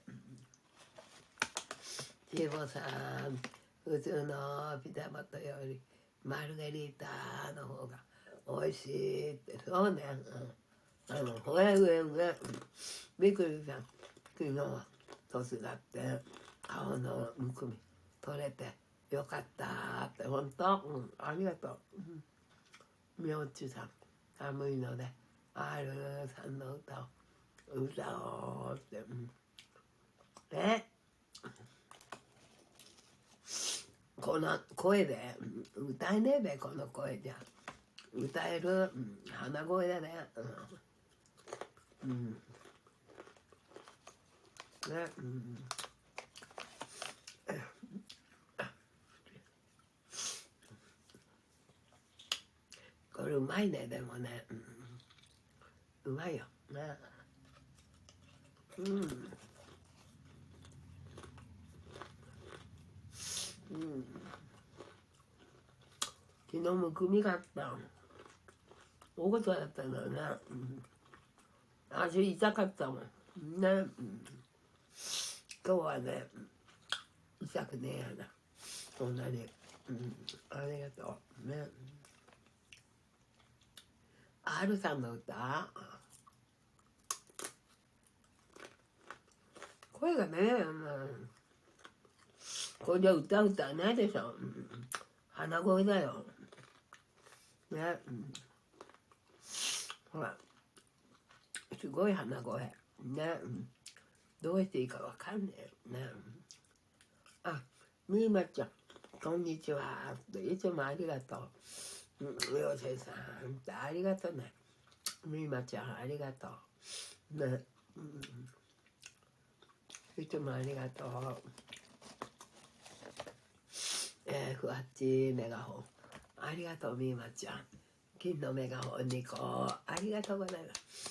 チボさん、普通のピザバトよりマルゲリータの方が美味しいって。そうね。うん、あの、ほやぐやぐや。びっくりした。昨日は年だって顔のむくみ取れてよかったって。本当、うん、ありがとう。うん、みょうちさん、寒いので R さんの歌を歌おうって。うん、ね、この声で歌えねえべ、この声じゃ。歌える、うん、鼻声だね。うん、うん、ね、うん、これうまいね、でもね、うん、うまいよね。うん、うん、昨日むくみがあった。大事だったんだよね。うん、足痛かったもんね。うん、今日はね、痛くねえやな、そんなに。うん、ありがとうね。R さんの歌、声がね、うん、これで歌う歌わないでしょ。うん、鼻声だよね。うん、ほら、すごい鼻声ね。うん、どうしていいかわかんねえね。あ、みーまちゃん、こんにちは。いつもありがとう。うん、よせさん、ありがとうね。みーまちゃん、ありがとう。ね、うん、いつもありがとう。えー、ふわっちメガホン。ありがとう、みーまちゃん。金のメガホンにこう、ありがとうございます。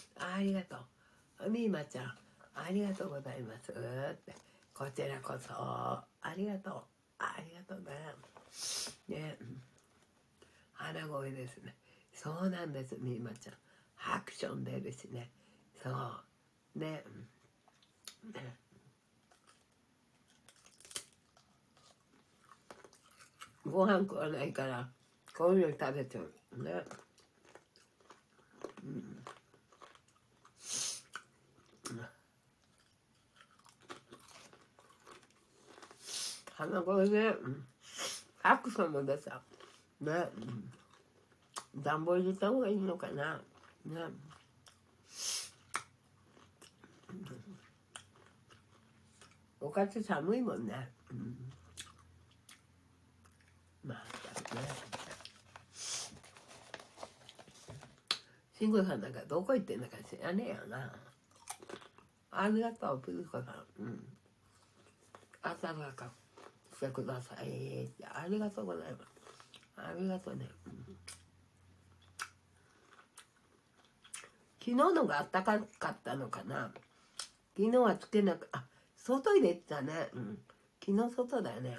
ありがとう。みーまちゃん、ありがとうございます。ってこちらこそ、ありがとう。ありがとうね。ね、鼻声ですね。そうなんです、みーまちゃん。ハクション出るしね。そう。ね。ね、ご飯食わないから、こういうの食べてる。ね。うん、鼻声で、うん、アクションも出たね。うん、暖房入れた方がいいのかなね。おかず寒いもんね。うん、まあね、慎吾さんなんかどこ行ってんだか知らねえよな。ありがとう、プリコさん。うん、朝がかしてくださいって。ありがとうございます。ありがとうね。うん、昨日のがあったかかったのかな。昨日はつけなく、あ、外入れてたね。うん、昨日外だよね。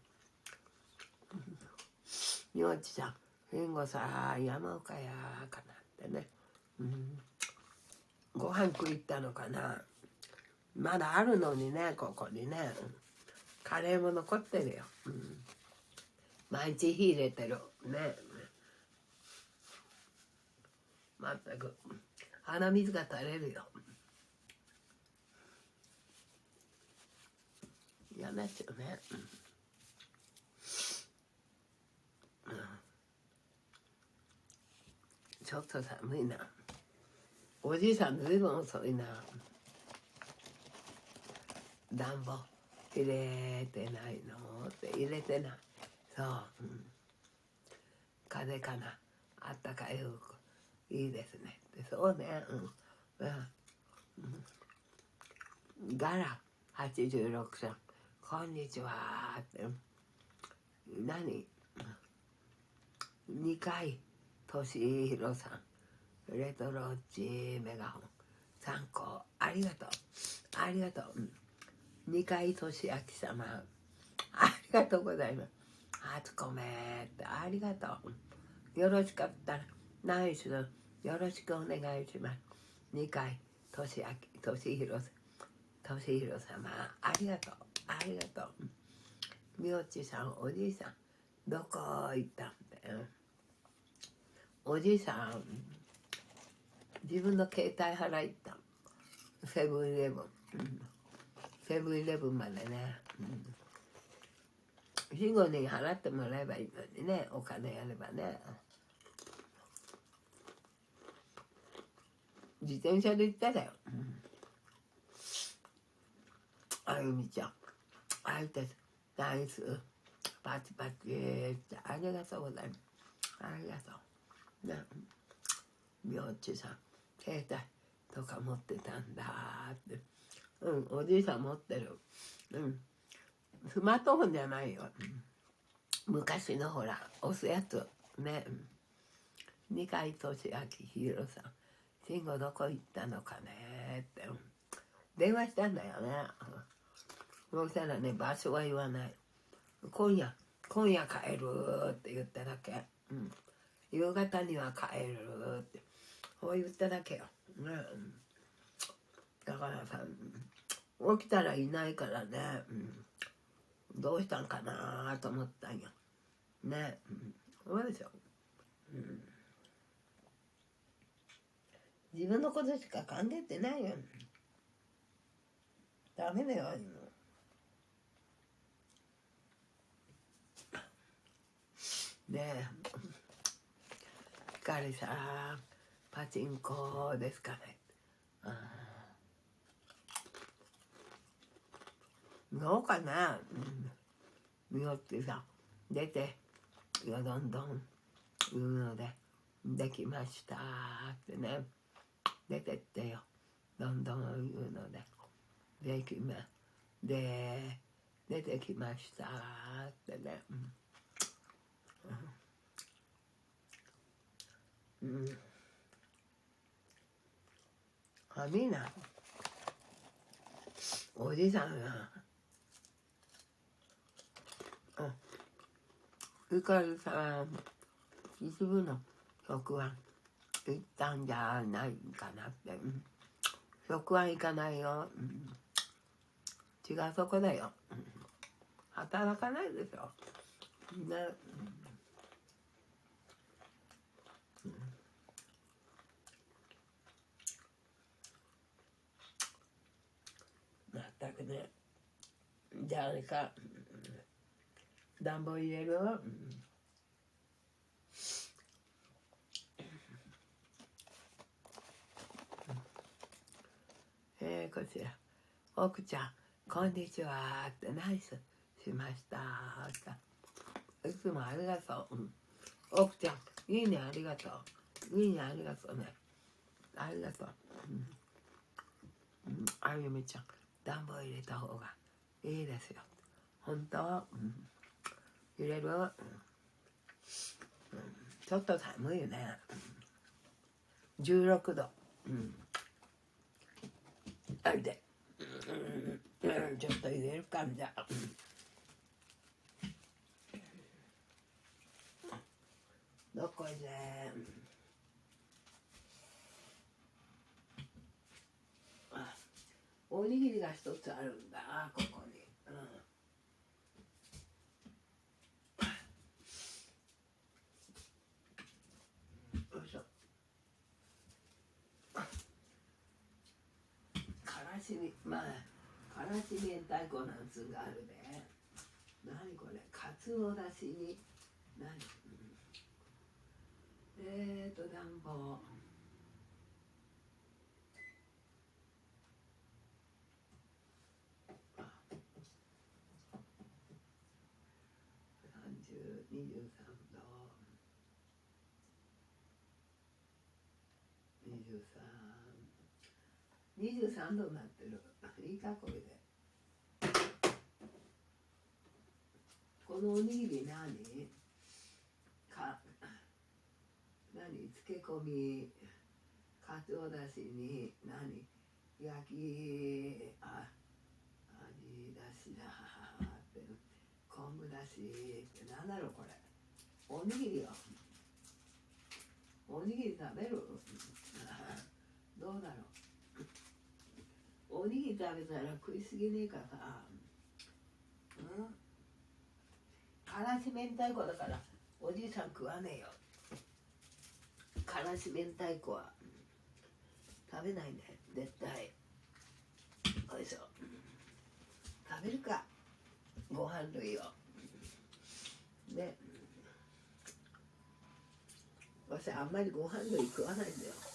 みおちさん、慎吾さん、山岡やかなってね。うん、ご飯食い行ったのかな。まだあるのにね、ここにね。カレーも残ってるよ。うん、毎日火入れてるね。 まったく鼻水が垂れるよ。嫌なっちゃうね。うん、ちょっと寒いな。おじいさんずいぶん遅いな。暖房入れてないのって入れてない。そう、うん、風かな、あったかい服いいですねって。そうね、うん、うん、ガラはちじゅうろくさんこんにちはって。何にかいとしひろさん、レトロッチメガホン参考ありがとうありがとう、うん、にかいとしあき様ありがとうございます。あつこめってありがとう。よろしかったらナイスよろしくお願いします。にかいとしあきとしひろさんとしひろ様ありがとうありがとう。みおちさんおじいさんどこ行ったんだよ。おじいさん自分の携帯払いったセブンイレブン、うん、セブンイレブンまでね、うん、しごに払ってもらえばいいのにね、お金やればね。自転車で行っただよ、うん、あゆみちゃんあいたナイスパチパチってありがとうございます。ありがとうね。みおちさん携帯とか持ってたんだって。うん、おじいさん持ってる。うん、スマートフォンじゃないよ、うん、昔のほら押すやつね。二階俊明宏さん慎吾どこ行ったのかねって、うん、電話したんだよね。そしたらね場所は言わない。今夜今夜帰るって言っただけ、うん、夕方には帰るってそう言っただけよ、ね、だからさ起きたらいないからね、うん、どうしたんかなと思ったんよね、うん、そうでしょ、うん、自分のことしか考えてないよ。ダメだよねえ。ひかりさんパチンコですかね。あどうかな、うん、見よってさ出てよどんどん言うのでできましたってね、出てってよどんどん言うのでできまで出てきましたってね、うん、うん、あみんなおじさんがゆかりさん一部の職は行ったんじゃないかなって、うん、職は行かないよ、うん、違うそこだよ、うん、働かないでしょね、うん、まったくね。じゃああれか暖房入れる、うん、えー、こちら奥ちゃんこんにちはってナイスしましたっていつもありがとう、うん、奥ちゃんいいねありがとういいねありがとうねありがとう、うんうん、あゆみちゃん暖房入れた方がいいですよ本当、うん、入れる、うんうん、ちょっと寒いよね、じゅうろくど、うん、あれで、うんうん、ちょっと入れるかじゃあ、どこでおにぎりが一つあるんだここに、うん、よいしょ、 しみ、まあからし明太子なんつうがあるで。何これ、かつおだしに何、うん、えーと暖房さんじゅう、にじゅうさんど、にじゅうさん、にじゅうさんどになってる。いいかこれで。このおにぎり何か、何漬け込み、かつおだしに何焼き、あ、味だしだって昆布だしってなんだろうこれ。おにぎりよ。おにぎり食べるどうだろう。おにぎり食べたら食いすぎねえかさ。うん、からし明太子だからおじいさん食わねえよ。からし明太子は食べないね絶対。よいしょ。食べるかご飯類をね。私あんまりご飯類食わないんだよ。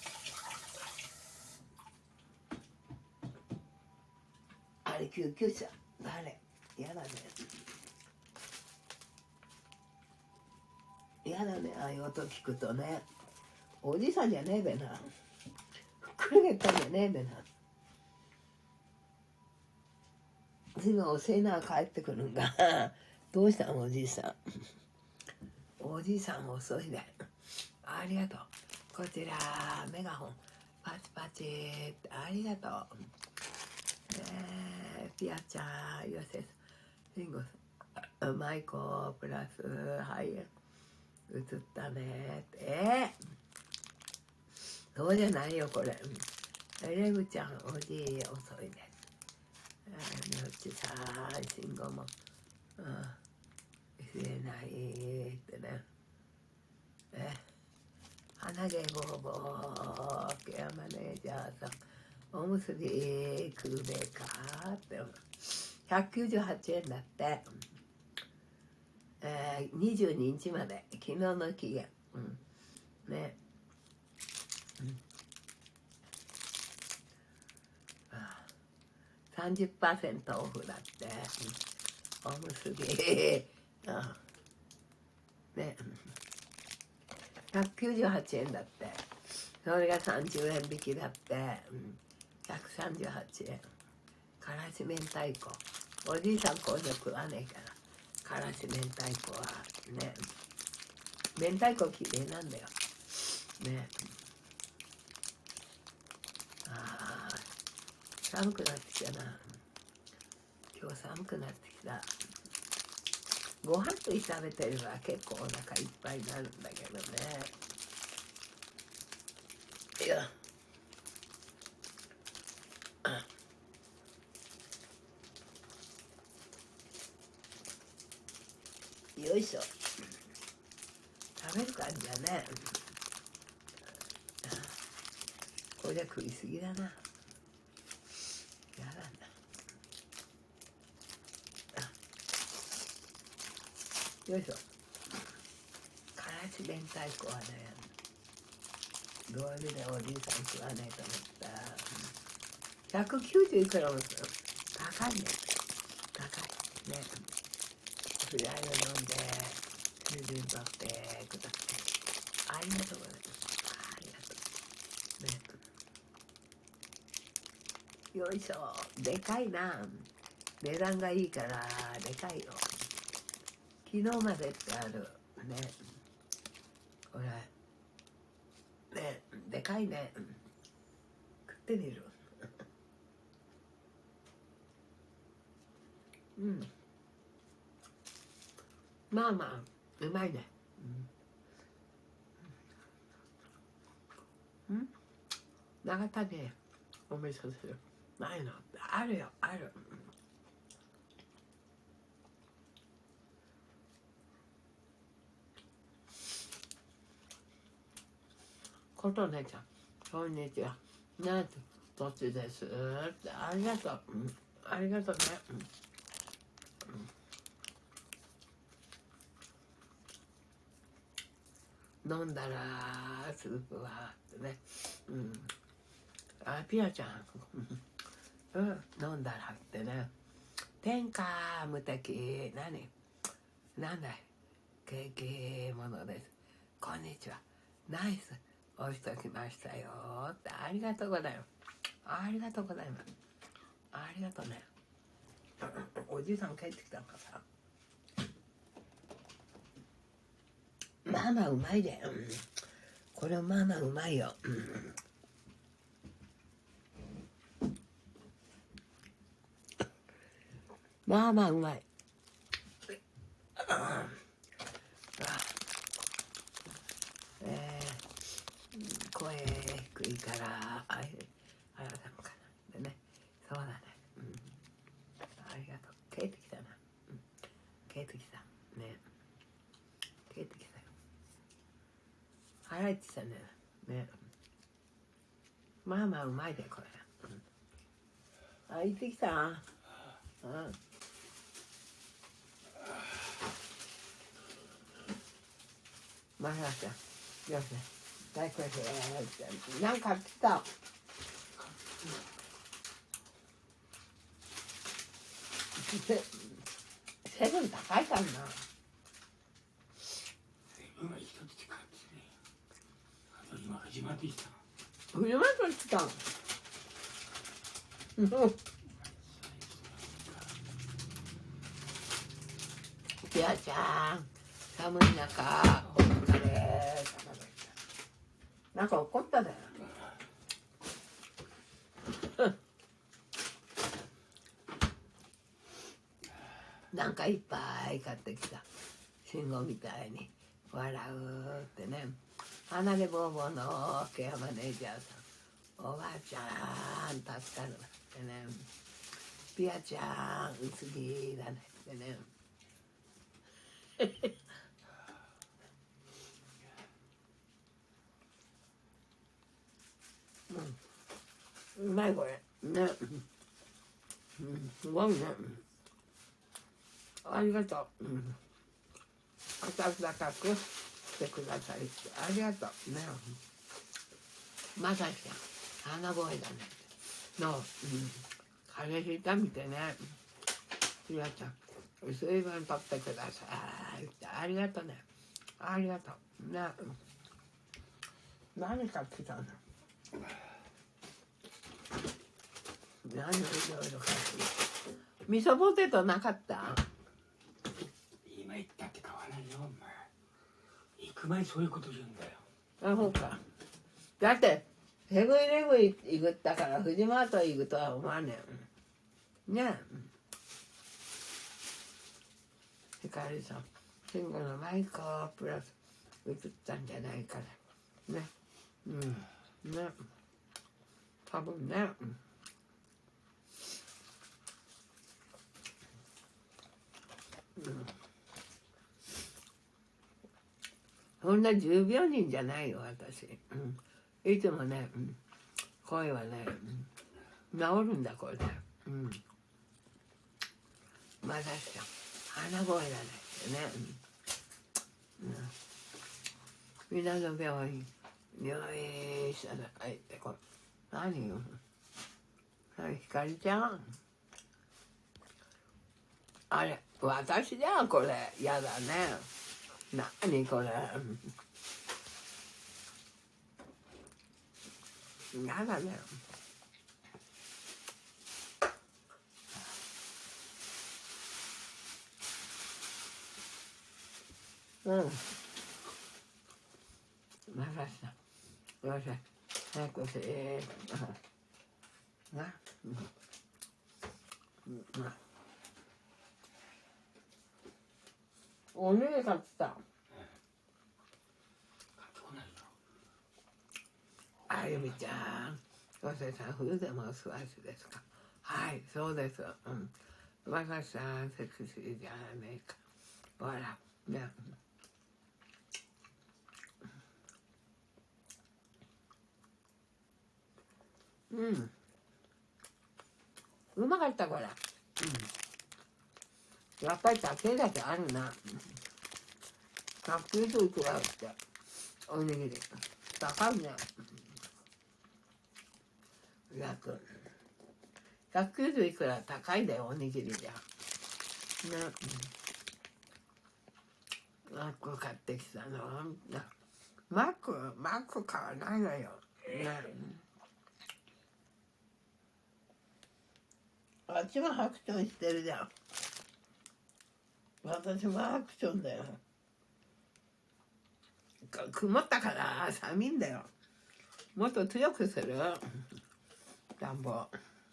あれ救急車誰やだね。やだね、ああいう音聞くとね。おじさんじゃねえべな。くれたんじゃねえべな。今おせえな帰ってくるんがどうしたのおじいさん。おじいさん遅いね。ありがとう。こちらメガホンパチパチってありがとう。えー、ピアちゃん、ヨセス、リンゴス、マイコプラス、はい、映ったね。えー、そうじゃないよこれ。レグちゃん、おじい遅いね。えー、みおちさん、信号も、うん、知れないってね。え鼻毛ボーボー、ケアマネージャーさん。おむすび食うべかってひゃくきゅうじゅうはちえんだって、えー、にじゅうににちまで昨日の期限、うんね、うん、あ さんじゅっパーセント オフだって、うん、おむすびあねひゃくきゅうじゅうはちえんだって、それがさんじゅうえん引きだって、うん、ひゃくさんじゅうはちえん。からし明太子、おじいさんこういうの食わねえからからし明太子はね、明太子きれいなんだよね。あー寒くなってきたな。今日寒くなってきた。ご飯と炒めてれば結構お腹いっぱいになるんだけどね。いやよいしょ。食べる感じだね。これじゃ食いすぎだな。やだな。よいしょ。からし明太子はね、どういう意味でおじいさん食わねえと思った。ひゃくきゅうじゅういくらもする。高いね。高いね。フライを飲んで水にとってください。ありがとうございます。ありがとうね。よいしょ。でかいな。値段がいいからでかいよ。昨日までってあるね。これね、でかいね。食ってみる。うん、まあまあうまいね。うん、うん、長田でお味噌汁ないのあるよ、ある。ことねちゃん、こんにちは。なんてそっちですってありがとう、うん、ありがとうね、うん、飲んだらスープはってね、うん、あピアちゃん、うん、飲んだらってね、天下無敵何なんだいケーキものです、こんにちは、ナイス押しときましたよってありがとうございます、ありがとうございます、ありがとうねおじいさん帰ってきたからさ、まあまあうまいで、うん、これまあまあうまいよ、うん、まあまあうまい、えー、声低いからあれあれだのかなでね、そうだね、うん、ありがとう、帰ってきたな、うん、帰ってきたね、帰ってきたよ、腹減ってきたね、ね、まあまあうまいでこれ、うん、あ行ってきた、うん、まあさよしね、大好評なんか買ってきた、セセブン高いからな、 セブンは一つって感じね、あと今始まってきた、 始まってきた、うん、ピアちゃん寒い中お疲れ様でした、なんか怒っただよなんかいっぱい買ってきた、信号みたいに笑うってね、離れぼうぼうのケアマネージャーさん、おばあちゃん助かるってね、ピアちゃん薄着だねってねうん、うまいこれね、うん、すごいね、ありがとう、うん、温かくしてくださいってありがとうね、まさしちゃん鼻声だねの、うん、風邪ひいたみてね、ピアちゃん水分取ってくださいってありがとうね、ありがとうね、何買ってきたの、何をいろいろ買ってきた、味噌ポテトなかった、 今言ったって買わないよお前、行く前にそういうこと言うんだよ、 あそうか、だってセブンイレブン行ったからフジマート行くとは思わねえねえ、ひかりさんシングのマイクプラス映ったんじゃないかなね、うんね、多分ね、うん、そんな重病人じゃないよ私、うん、いつもね、うん、声はね、うん、治るんだこれで、うん、まだしゃ鼻声だねってね、うん、みんなの病院入院したら帰ってこい、何よ、ひかりちゃんあれ私じゃんこれやだね、何これやだね、うんまさしさんよし早くせえな、うんうん、おねえ買ってた、あゆみちゃん、おせさん冬でもおすわしですか、はいそうです、うん、まさしさんセクシーじゃねえか、ほらね、うんまかったこれ。うん、やっぱり高いだけあるな。ひゃくきゅうじゅういくらっておにぎり高いね。約ひゃくきゅうじゅういくら高いだよおにぎりじゃね。マック買ってきたの。マックマック買わないのよね。あっちはハクションしてるじゃん。私もハクションだよ。曇ったから寒いんだよ。もっと強くする暖房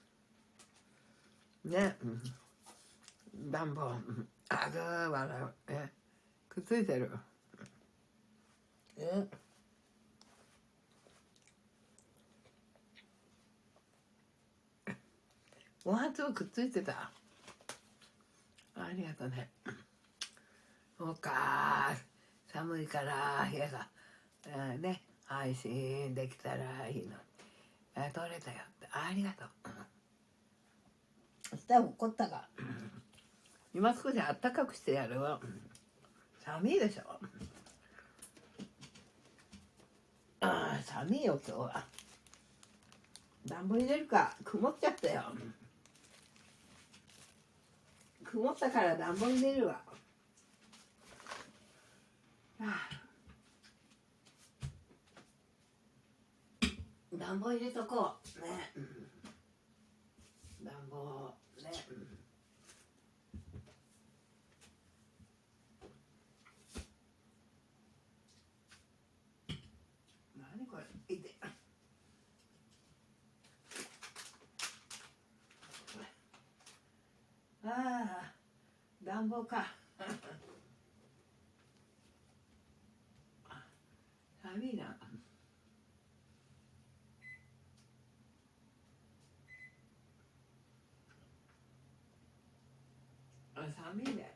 ね。暖房あぐー笑う。えくっついてる。えご飯粒くっついてた。ありがとうね。そうか、寒いから部屋が、えー、ね配信できたらいいの。えー、取れたよってありがとう。そしたら怒ったが今少しあったかくしてやるわ。寒いでしょ。ああ寒いよ今日は。暖房入れるか。曇っちゃったよ。曇ったから暖房入れるわ。はあ、暖房入れとこうね。暖房ね。何これ。いて。ああ暖房か。寒いな。あ寒いね。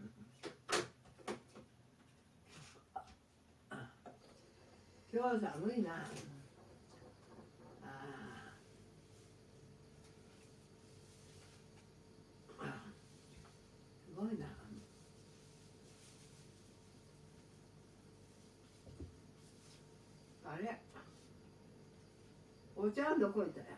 今日寒いな。ああすごいな。あれお茶はどこ行ったや。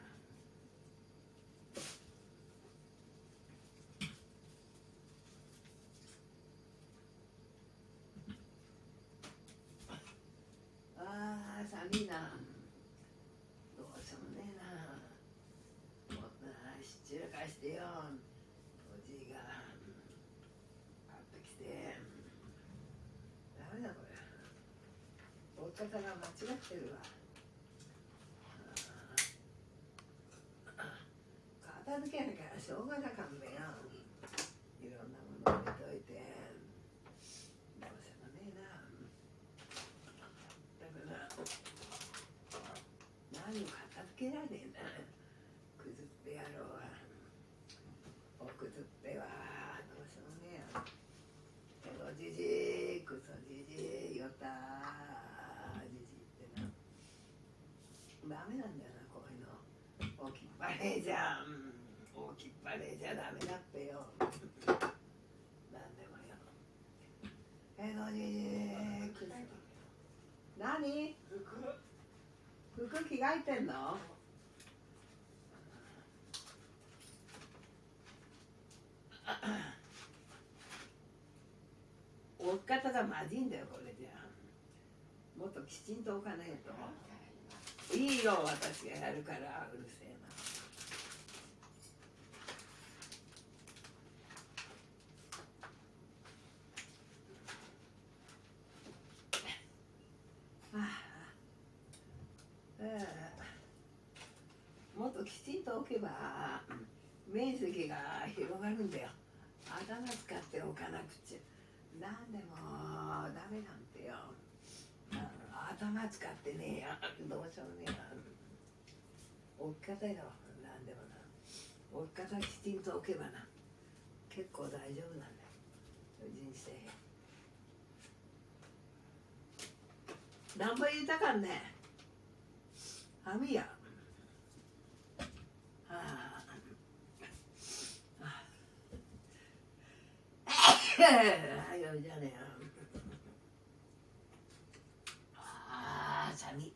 ああ寒いな。どうしようもねえな。もっとしっちらかしてよ。おじいが買ってきて。ダメだこれ。追い方が間違ってるわ。片付けなきゃしょうがなかんべよ。いろんなもの入れといて。どうしようもねえな。だから何も片付けられねえな。くずってやろうわ。おくずってはどうしようもねえよ。えのじじい、くそじじい、よたじじいってな。ダメなんだよなこういうの。置きっぱねじゃん。置きっぱねじゃダメだってよ。なんでもよ。えのじじい、くそ。何？服服着替えてんの？置き方がまずいんだよこれじゃ。もっときちんと置かないと。いいよ私がやるからうるせえな。ああ、もっときちんと置けば面積が広がるんだよ。頭使っておかなくちゃ。なんでもダメなんてよ。頭使ってねえや。どうしようもねえな。置き方よ。なんでもな。置き方きちんと置けばな。結構大丈夫なんだよ。人生。暖房入れたかんね。寒いや。はあ。 はいよじゃねあー寒い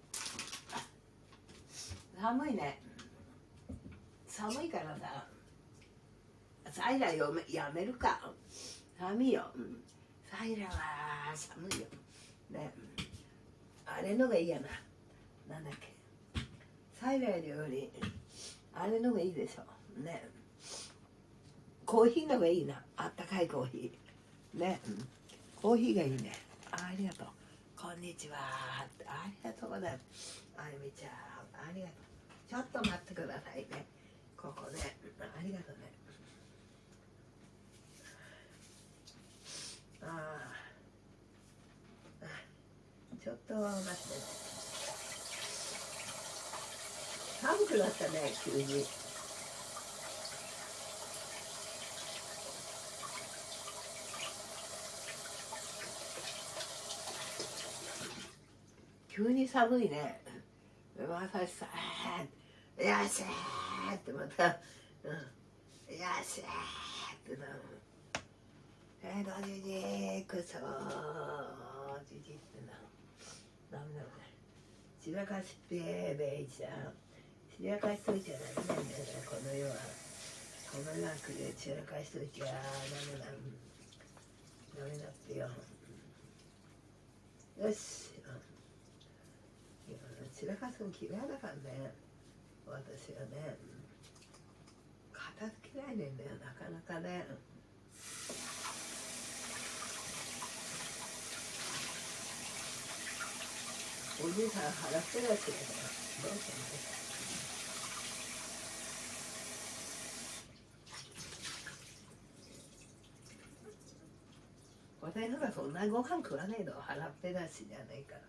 寒いね寒いからさサイラよやめるか寒いよサイラは寒いよねあれのがいいやななんだっけサイラよりあれのがいいでしょねコーヒーのがいいなあったかいコーヒーねコーヒーがいいねありがとうこんにちはありがとうございますあゆみちゃんありがとうちょっと待ってくださいねここねありがとうねああちょっと待って寒くなったね急に急に寒いねまたさーよっしゃーってまた、うん、よっしゃーってなるえーとじじくそーじじってなダメだよね散らかしてべいちゃん散らかしといちゃダメなんだよねこの世はこの世はくで散らかしといちゃダメだダメだってよよし散らかすの嫌いだからね私はね片付けないでんだよなかなかねおじいさん腹っぺらしだからどうしよう私なんかそんなご飯食わねえの腹っぺらしじゃないから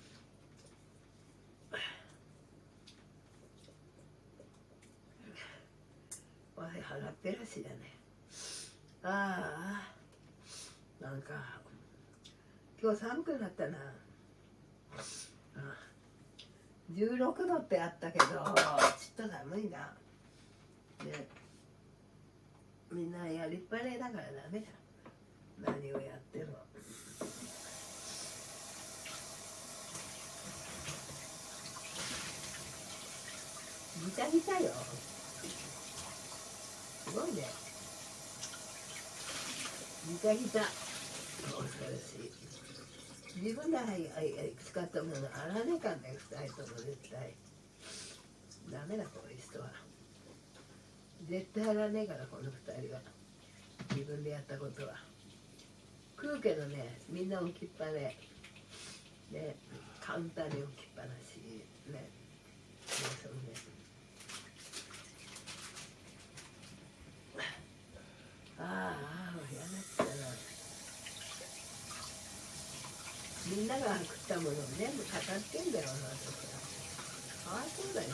腹っぺらしだねああなんか今日寒くなったなあじゅうろくどってあったけどちょっと寒いなねみんなやりっぱねだからダメだ何をやってもギタギタよすごいねギタギタ恐ろしい自分で使ったもの洗わねえかんねふたりとも絶対ダメだこういう人は絶対洗わねえからこのふたりは自分でやったことは食うけどねみんな置きっぱねねカウンターに置きっぱなしねねそうねああ嫌だったなみんなが食ったものを全部語ってんだよ私はかわいそうだよ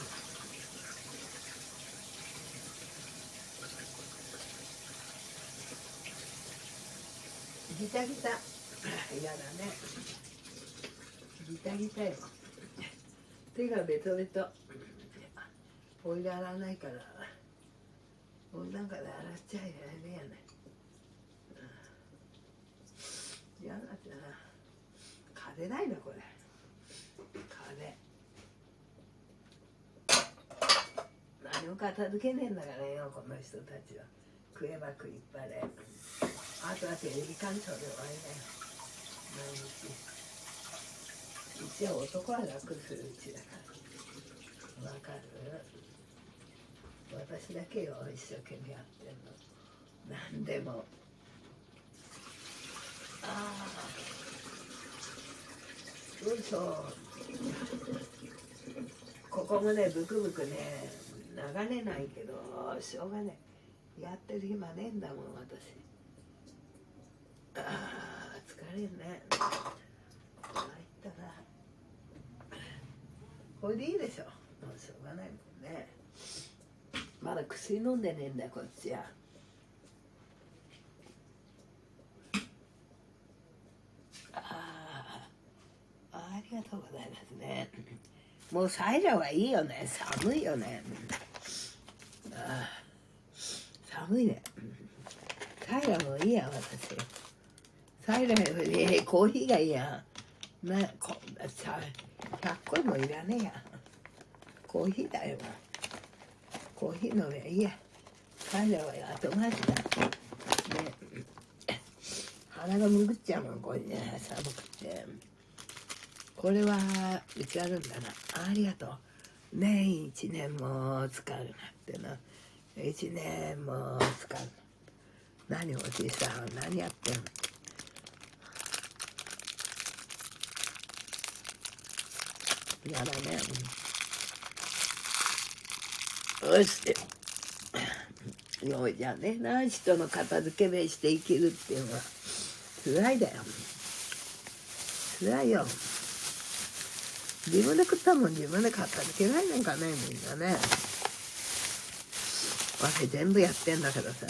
ギタギタ嫌だねギタギタよ手がベトベトおいで洗わないからこん中で洗っちゃいられねえやね嫌だってな風ないなこれ風何も片付けねえんだからよこの人たちは食えば食いっぱであとはテレビ鑑賞で終わりだよ毎日一応男は楽するうちだからわかる私だけよ一生懸命やってんの何でもああうんそうここもねブクブクね流れないけどしょうがねやってる暇ねえんだもん私ああ疲れるね参ったなこれでいいでしょもうしょうがないもんねまだ薬飲んでねえんだこっちはああありがとうございますねもうサイラはいいよね寒いよねああ寒いねサイラもういいや私サイレンよりコーヒーがいいやん。なこさひゃっこもいらねえや。コーヒーだよ。コーヒー飲めばいいや。彼らは後回しだ。ね、鼻がむぐっちゃうもん、これね、寒くて。これはうちあるんだな。ありがとう。年一年も使うなってな。一年も使うな。何おじいさん、何やってんの。やだね。よし。ようじゃねえな、人の片付けべして生きるっていうのは辛いだよ。辛いよ。自分で食ったもん自分で片付けないのかね、みんなね。私全部やってんだけどさ、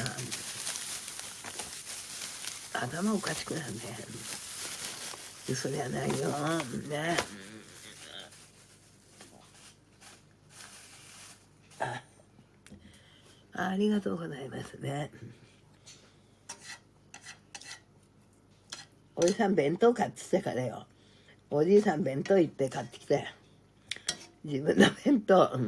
頭おかしくなるね。そりゃないよね。あ、ありがとうございますね。おじさん弁当買ってきたからよ。おじいさん弁当行って買ってきたよ。自分の弁当。うん、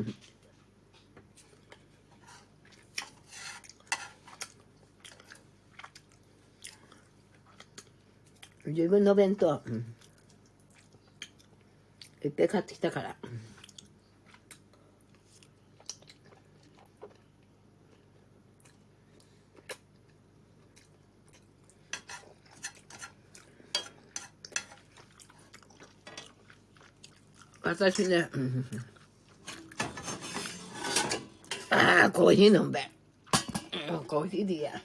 自分の弁当、うん、いっぺん買ってきたから。私ね、うん、ああコーヒー飲んべ。コーヒーでいいや。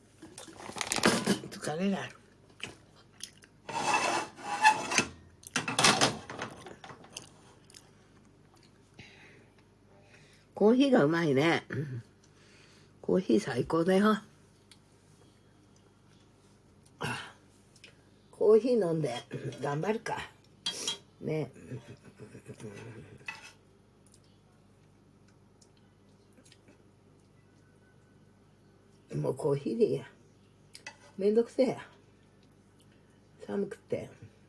疲れない。コーヒーがうまいね。コーヒー最高だよ。コーヒー飲んで頑張るかね。もうコーヒーでいいや。めんどくせえや。寒くて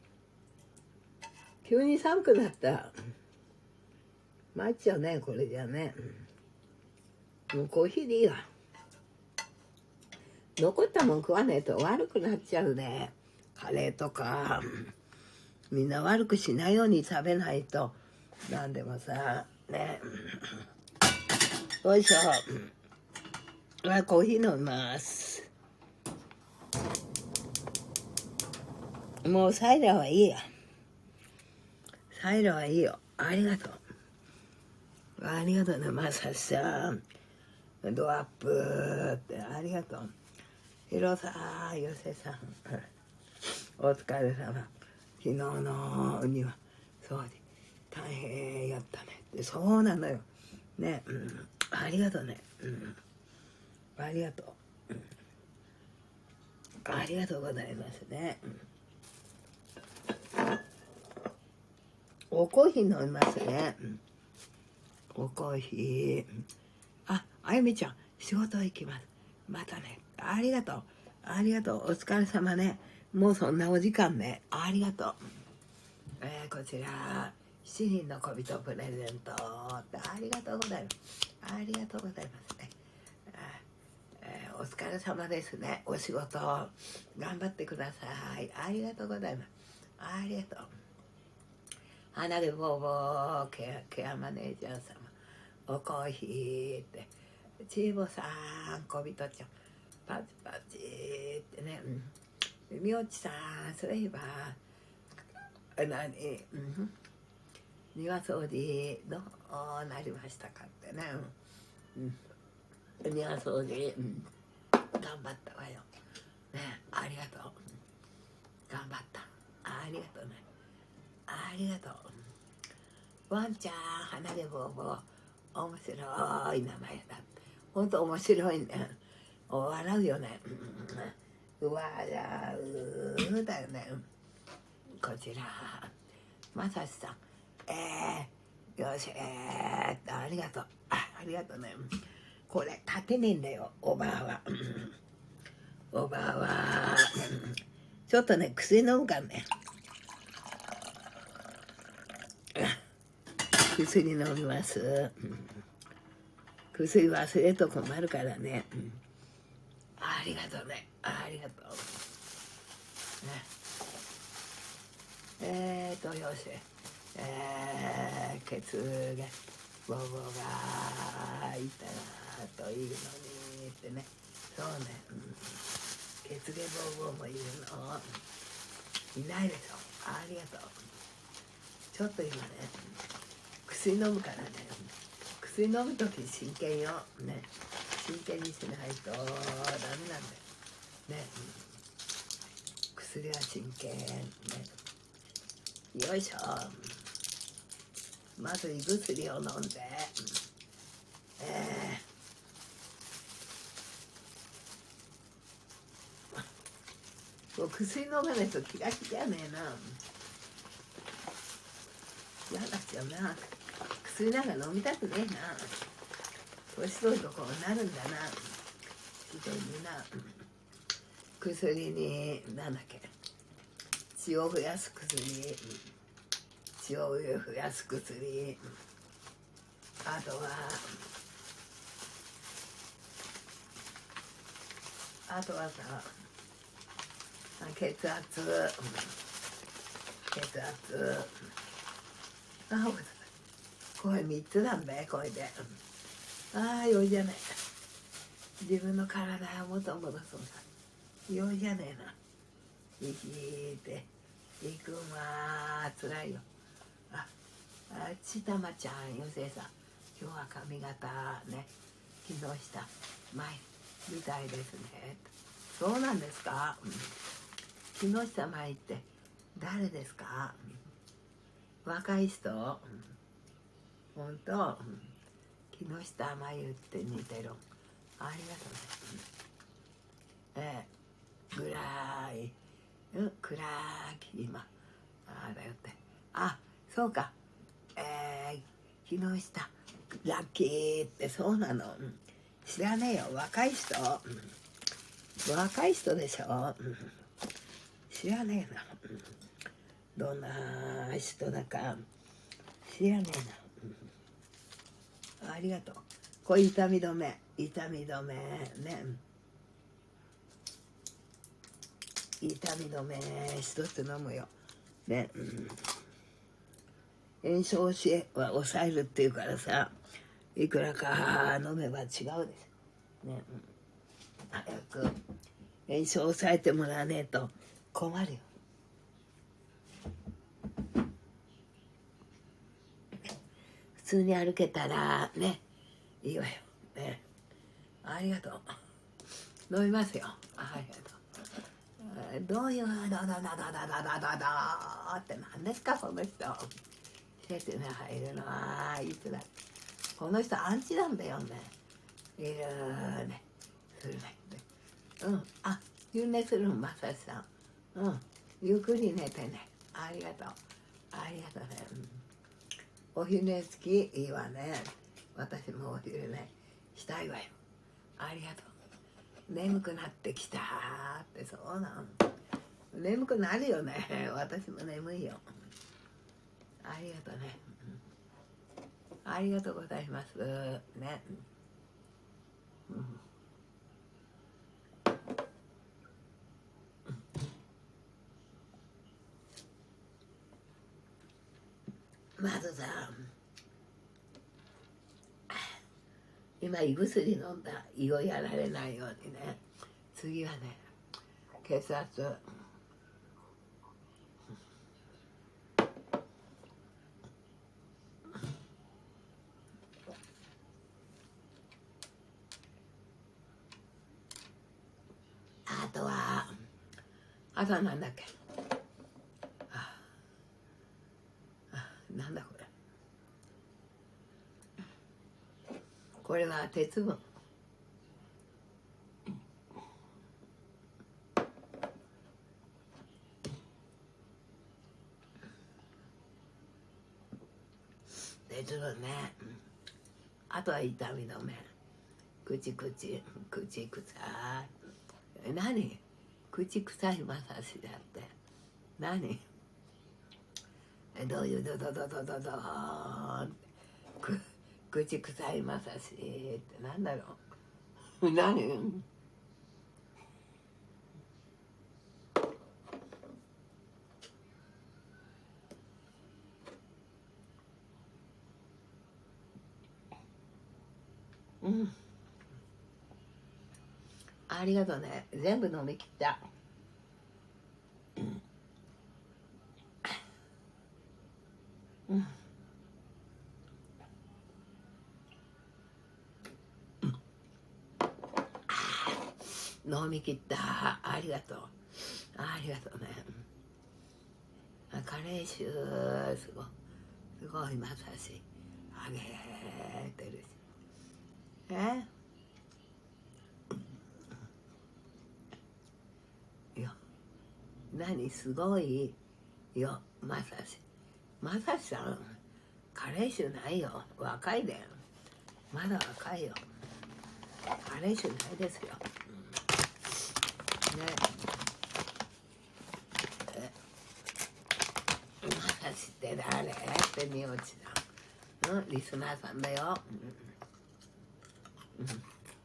急に寒くなった。参っちゃうね、これじゃね。もうコーヒーでいいわ。残ったもん食わねえと悪くなっちゃうね。カレーとかみんな悪くしないように食べないと。なんでもさね。よいしょ。あ、コーヒー飲みます。もうサイラはいいや。サイラはいいよ。ありがとう。ありがとうね、まさしさん。ドアップってありがとう。広さよせさん。お疲れ様。昨日のお庭掃除大変やったねって。そうなのよ。ね、うん、ありがとうね。うん、ありがとう、うん。ありがとうございますね。おコーヒー飲みますね。おコーヒー。あ、あゆみちゃん、仕事行きます。またね。ありがとう。ありがとう。お疲れ様ね。もうそんなお時間ね。ありがとう。えー、こちら、七人の小人プレゼントってありがとうございます。ありがとうございますね。えー、お疲れ様ですね。お仕事頑張ってください。ありがとうございます。ありがとう。花でボーボーケア、ケアマネージャー様。おコーヒーって。ちーぼさん、小人ちゃん。パチパチってね。うん、みおちさん、そういえば、何、うん、庭掃除どうなりましたかってね。うん、庭掃除、うん、頑張ったわよ。ね、ありがとう。頑張った。ありがとうね。ありがとう。ワンちゃん、花でボーボー。面白い名前だ。ほんと面白いね。笑うよね。うわらうだよね。こちら、まさしさん。えー、よし、えー、ありがとう。あ、ありがとうね。これ、立てねえんだよ、おばあは。おばあは。ちちょっとね薬飲むからね。薬飲みます、うん、薬忘れると困るからね、うん、ありがとうね、ありがとうね。えーとよし、えー、ケツがボーボーがいたらといいのにってね。そうね、うん、ケツ毛ボーボーもいるのいないでしょ。ありがとう。ちょっと今ね薬飲むからね、薬飲む時真剣よね、真剣にしないとダメなんだよね、薬は真剣ね。よいしょ。まず胃薬を飲んで、えー、もう薬飲まないと気が気じゃねえな。嫌だっちゃうな。薬なんか飲みたくねえな。年取るとこうなるんだな。ひどいな。薬になんだっけ、血を増やす薬、血を増やす薬、あとはあとはさ、血圧、血圧、あ、これみっつなんだよ、これで。ああ、よいじゃねえ。自分の体を元戻そうさ。よいじゃねえな。生きていくまーつらいよ。あ、あちたまちゃん、よせいさん、今日は髪型ね、木下舞みたいですね。そうなんですか、うん、木下舞って誰ですか、うん、若い人、うん、本当、うん、木下舞って似てる。ありがとうね、うん、えー、ぐらい、うん、暗き今あだよって、あ、そうか、えー、木下ラッキーってそうなの、うん、知らねえよ、若い人、うん、若い人でしょ、うん、知らねえな、うん、どんな人だか知らねえな、うん、ありがとう。これ痛み止め、痛み止めね、痛み止め一つ飲むよね、うん、炎症しは抑えるっていうからさ、いくらか飲めば違うでしょね、うん、早く炎症を抑えてもらわねえと困るよ。普通に歩けたらねいいわよね。ありがとう。飲みますよ。ありがとう。どういうドドドドドドドドドって何ですかこの人。説明入るのはいつだ。この人アンチなんだよね。いるね。するね。うん。あ、昼寝するのまさしさん。うん。ゆっくり寝てね。ありがとう。ありがとうね。うん、お昼寝好きいいわね。私もお昼寝したいわよ。ありがとう。眠くなってきたってそうなん。眠くなるよね。私も眠いよ。ありがとうね。ありがとうございますね。うん、まずさ、今胃薬飲んだ。胃をやられないようにね。次はね、血圧。あとはあとはなんだっけ、ああ、なんだこれ、これは鉄分。鉄分ね。あとは痛み止め。口口口くさい。何口臭いまさしだって何どういうドドドドドドーンく口臭いまさしってなんだろう何うんありがとうね全部飲み切ったうん飲み切ったありがとうありがとうねカレー臭すごいすごいまさしあげてるしえいや何すごいよまさしまさしさんカレー臭ないよ若いでまだ若いよカレー臭ないですよ、うん、ねえまさしって誰ってみおちさん、うん、リスナーさんだよ、うんうん、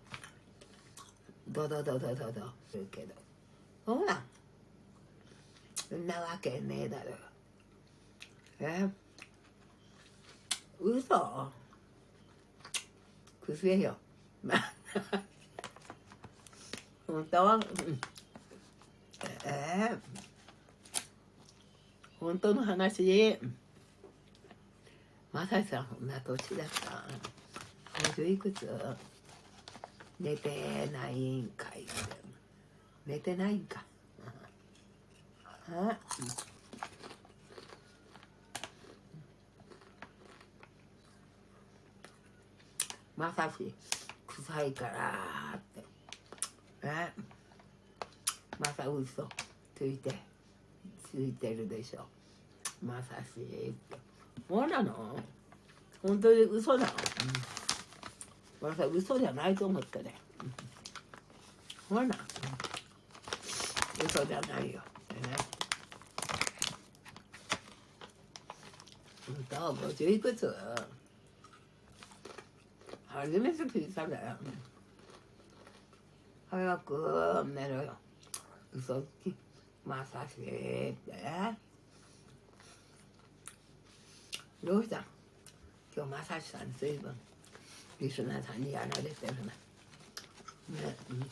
ドドドドドド言うけどほらそんなわけねえだろえ嘘くせえよまあ本当は、うん、えー、本当の話まさしさんこんな年だったごじゅういくつ寝てないんかい寝てないんかあまさし臭いからってえまさ嘘ついてついてるでしょまさしってそうなの本当に嘘なの、うん、まさ嘘じゃないと思ってね、うん、ほら嘘じゃないよってね本当ごじゅういくつ初めて聞いたんだよ早く寝ろよ嘘つきまさしってどうした今日まさしさん随分リスナーさんにやられてるなね、うんうん、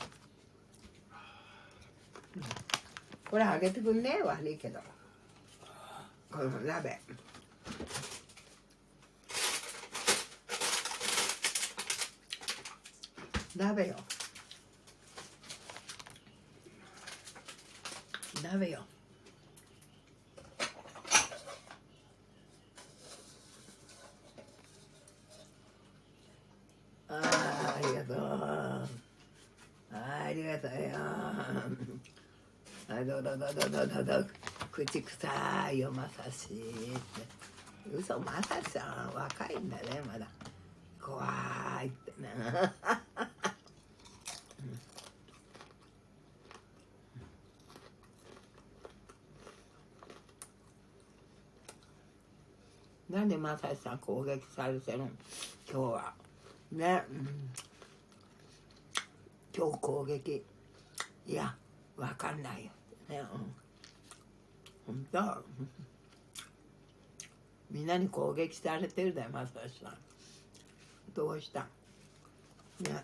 これあげてくんねえ悪いけどこの鍋鍋よ鍋よああありがとうありがとうよあどどどどどどど口臭いよまさしって嘘まさしさん若いんだねまだ怖いってななんでまさしさん攻撃されてるの今日はね、うん、今日攻撃いやわかんないよね、うん、ほんとみんなに攻撃されてるだよまさしさんどうしたね、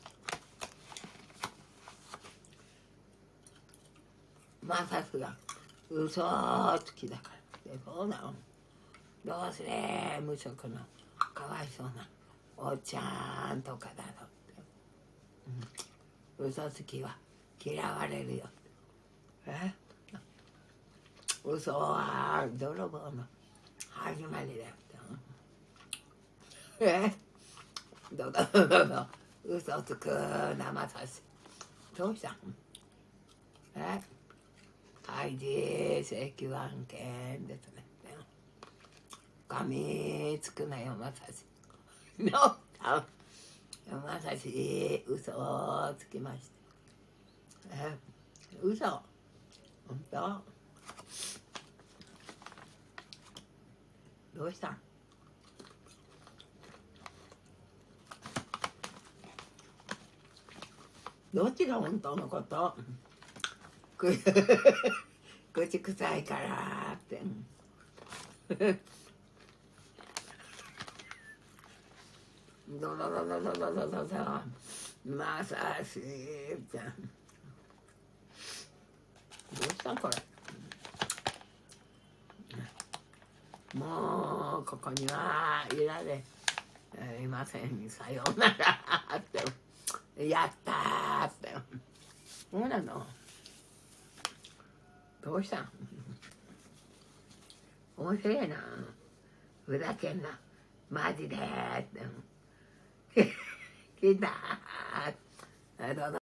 うん、まさしが嘘つきだからでそうなのどうすれ無職のかわいそうなおっちゃんとかだろって、うん、嘘つきは嫌われるよえ嘘は泥棒の始まりだよってえどうぞどうぞ嘘つくなまさしどうしたんえ開示請求案件ですね噛みつくなよまさしのまさし嘘をつきましたえ嘘本当どうしたんどっちが本当のことく口臭いからってドドドドドドドドドまさしいってどうしたんこれもうここにはいられいませんさようならってやったーってそうなのどうしたん面白いなふざけんなマジでーって聞いたーどうぞ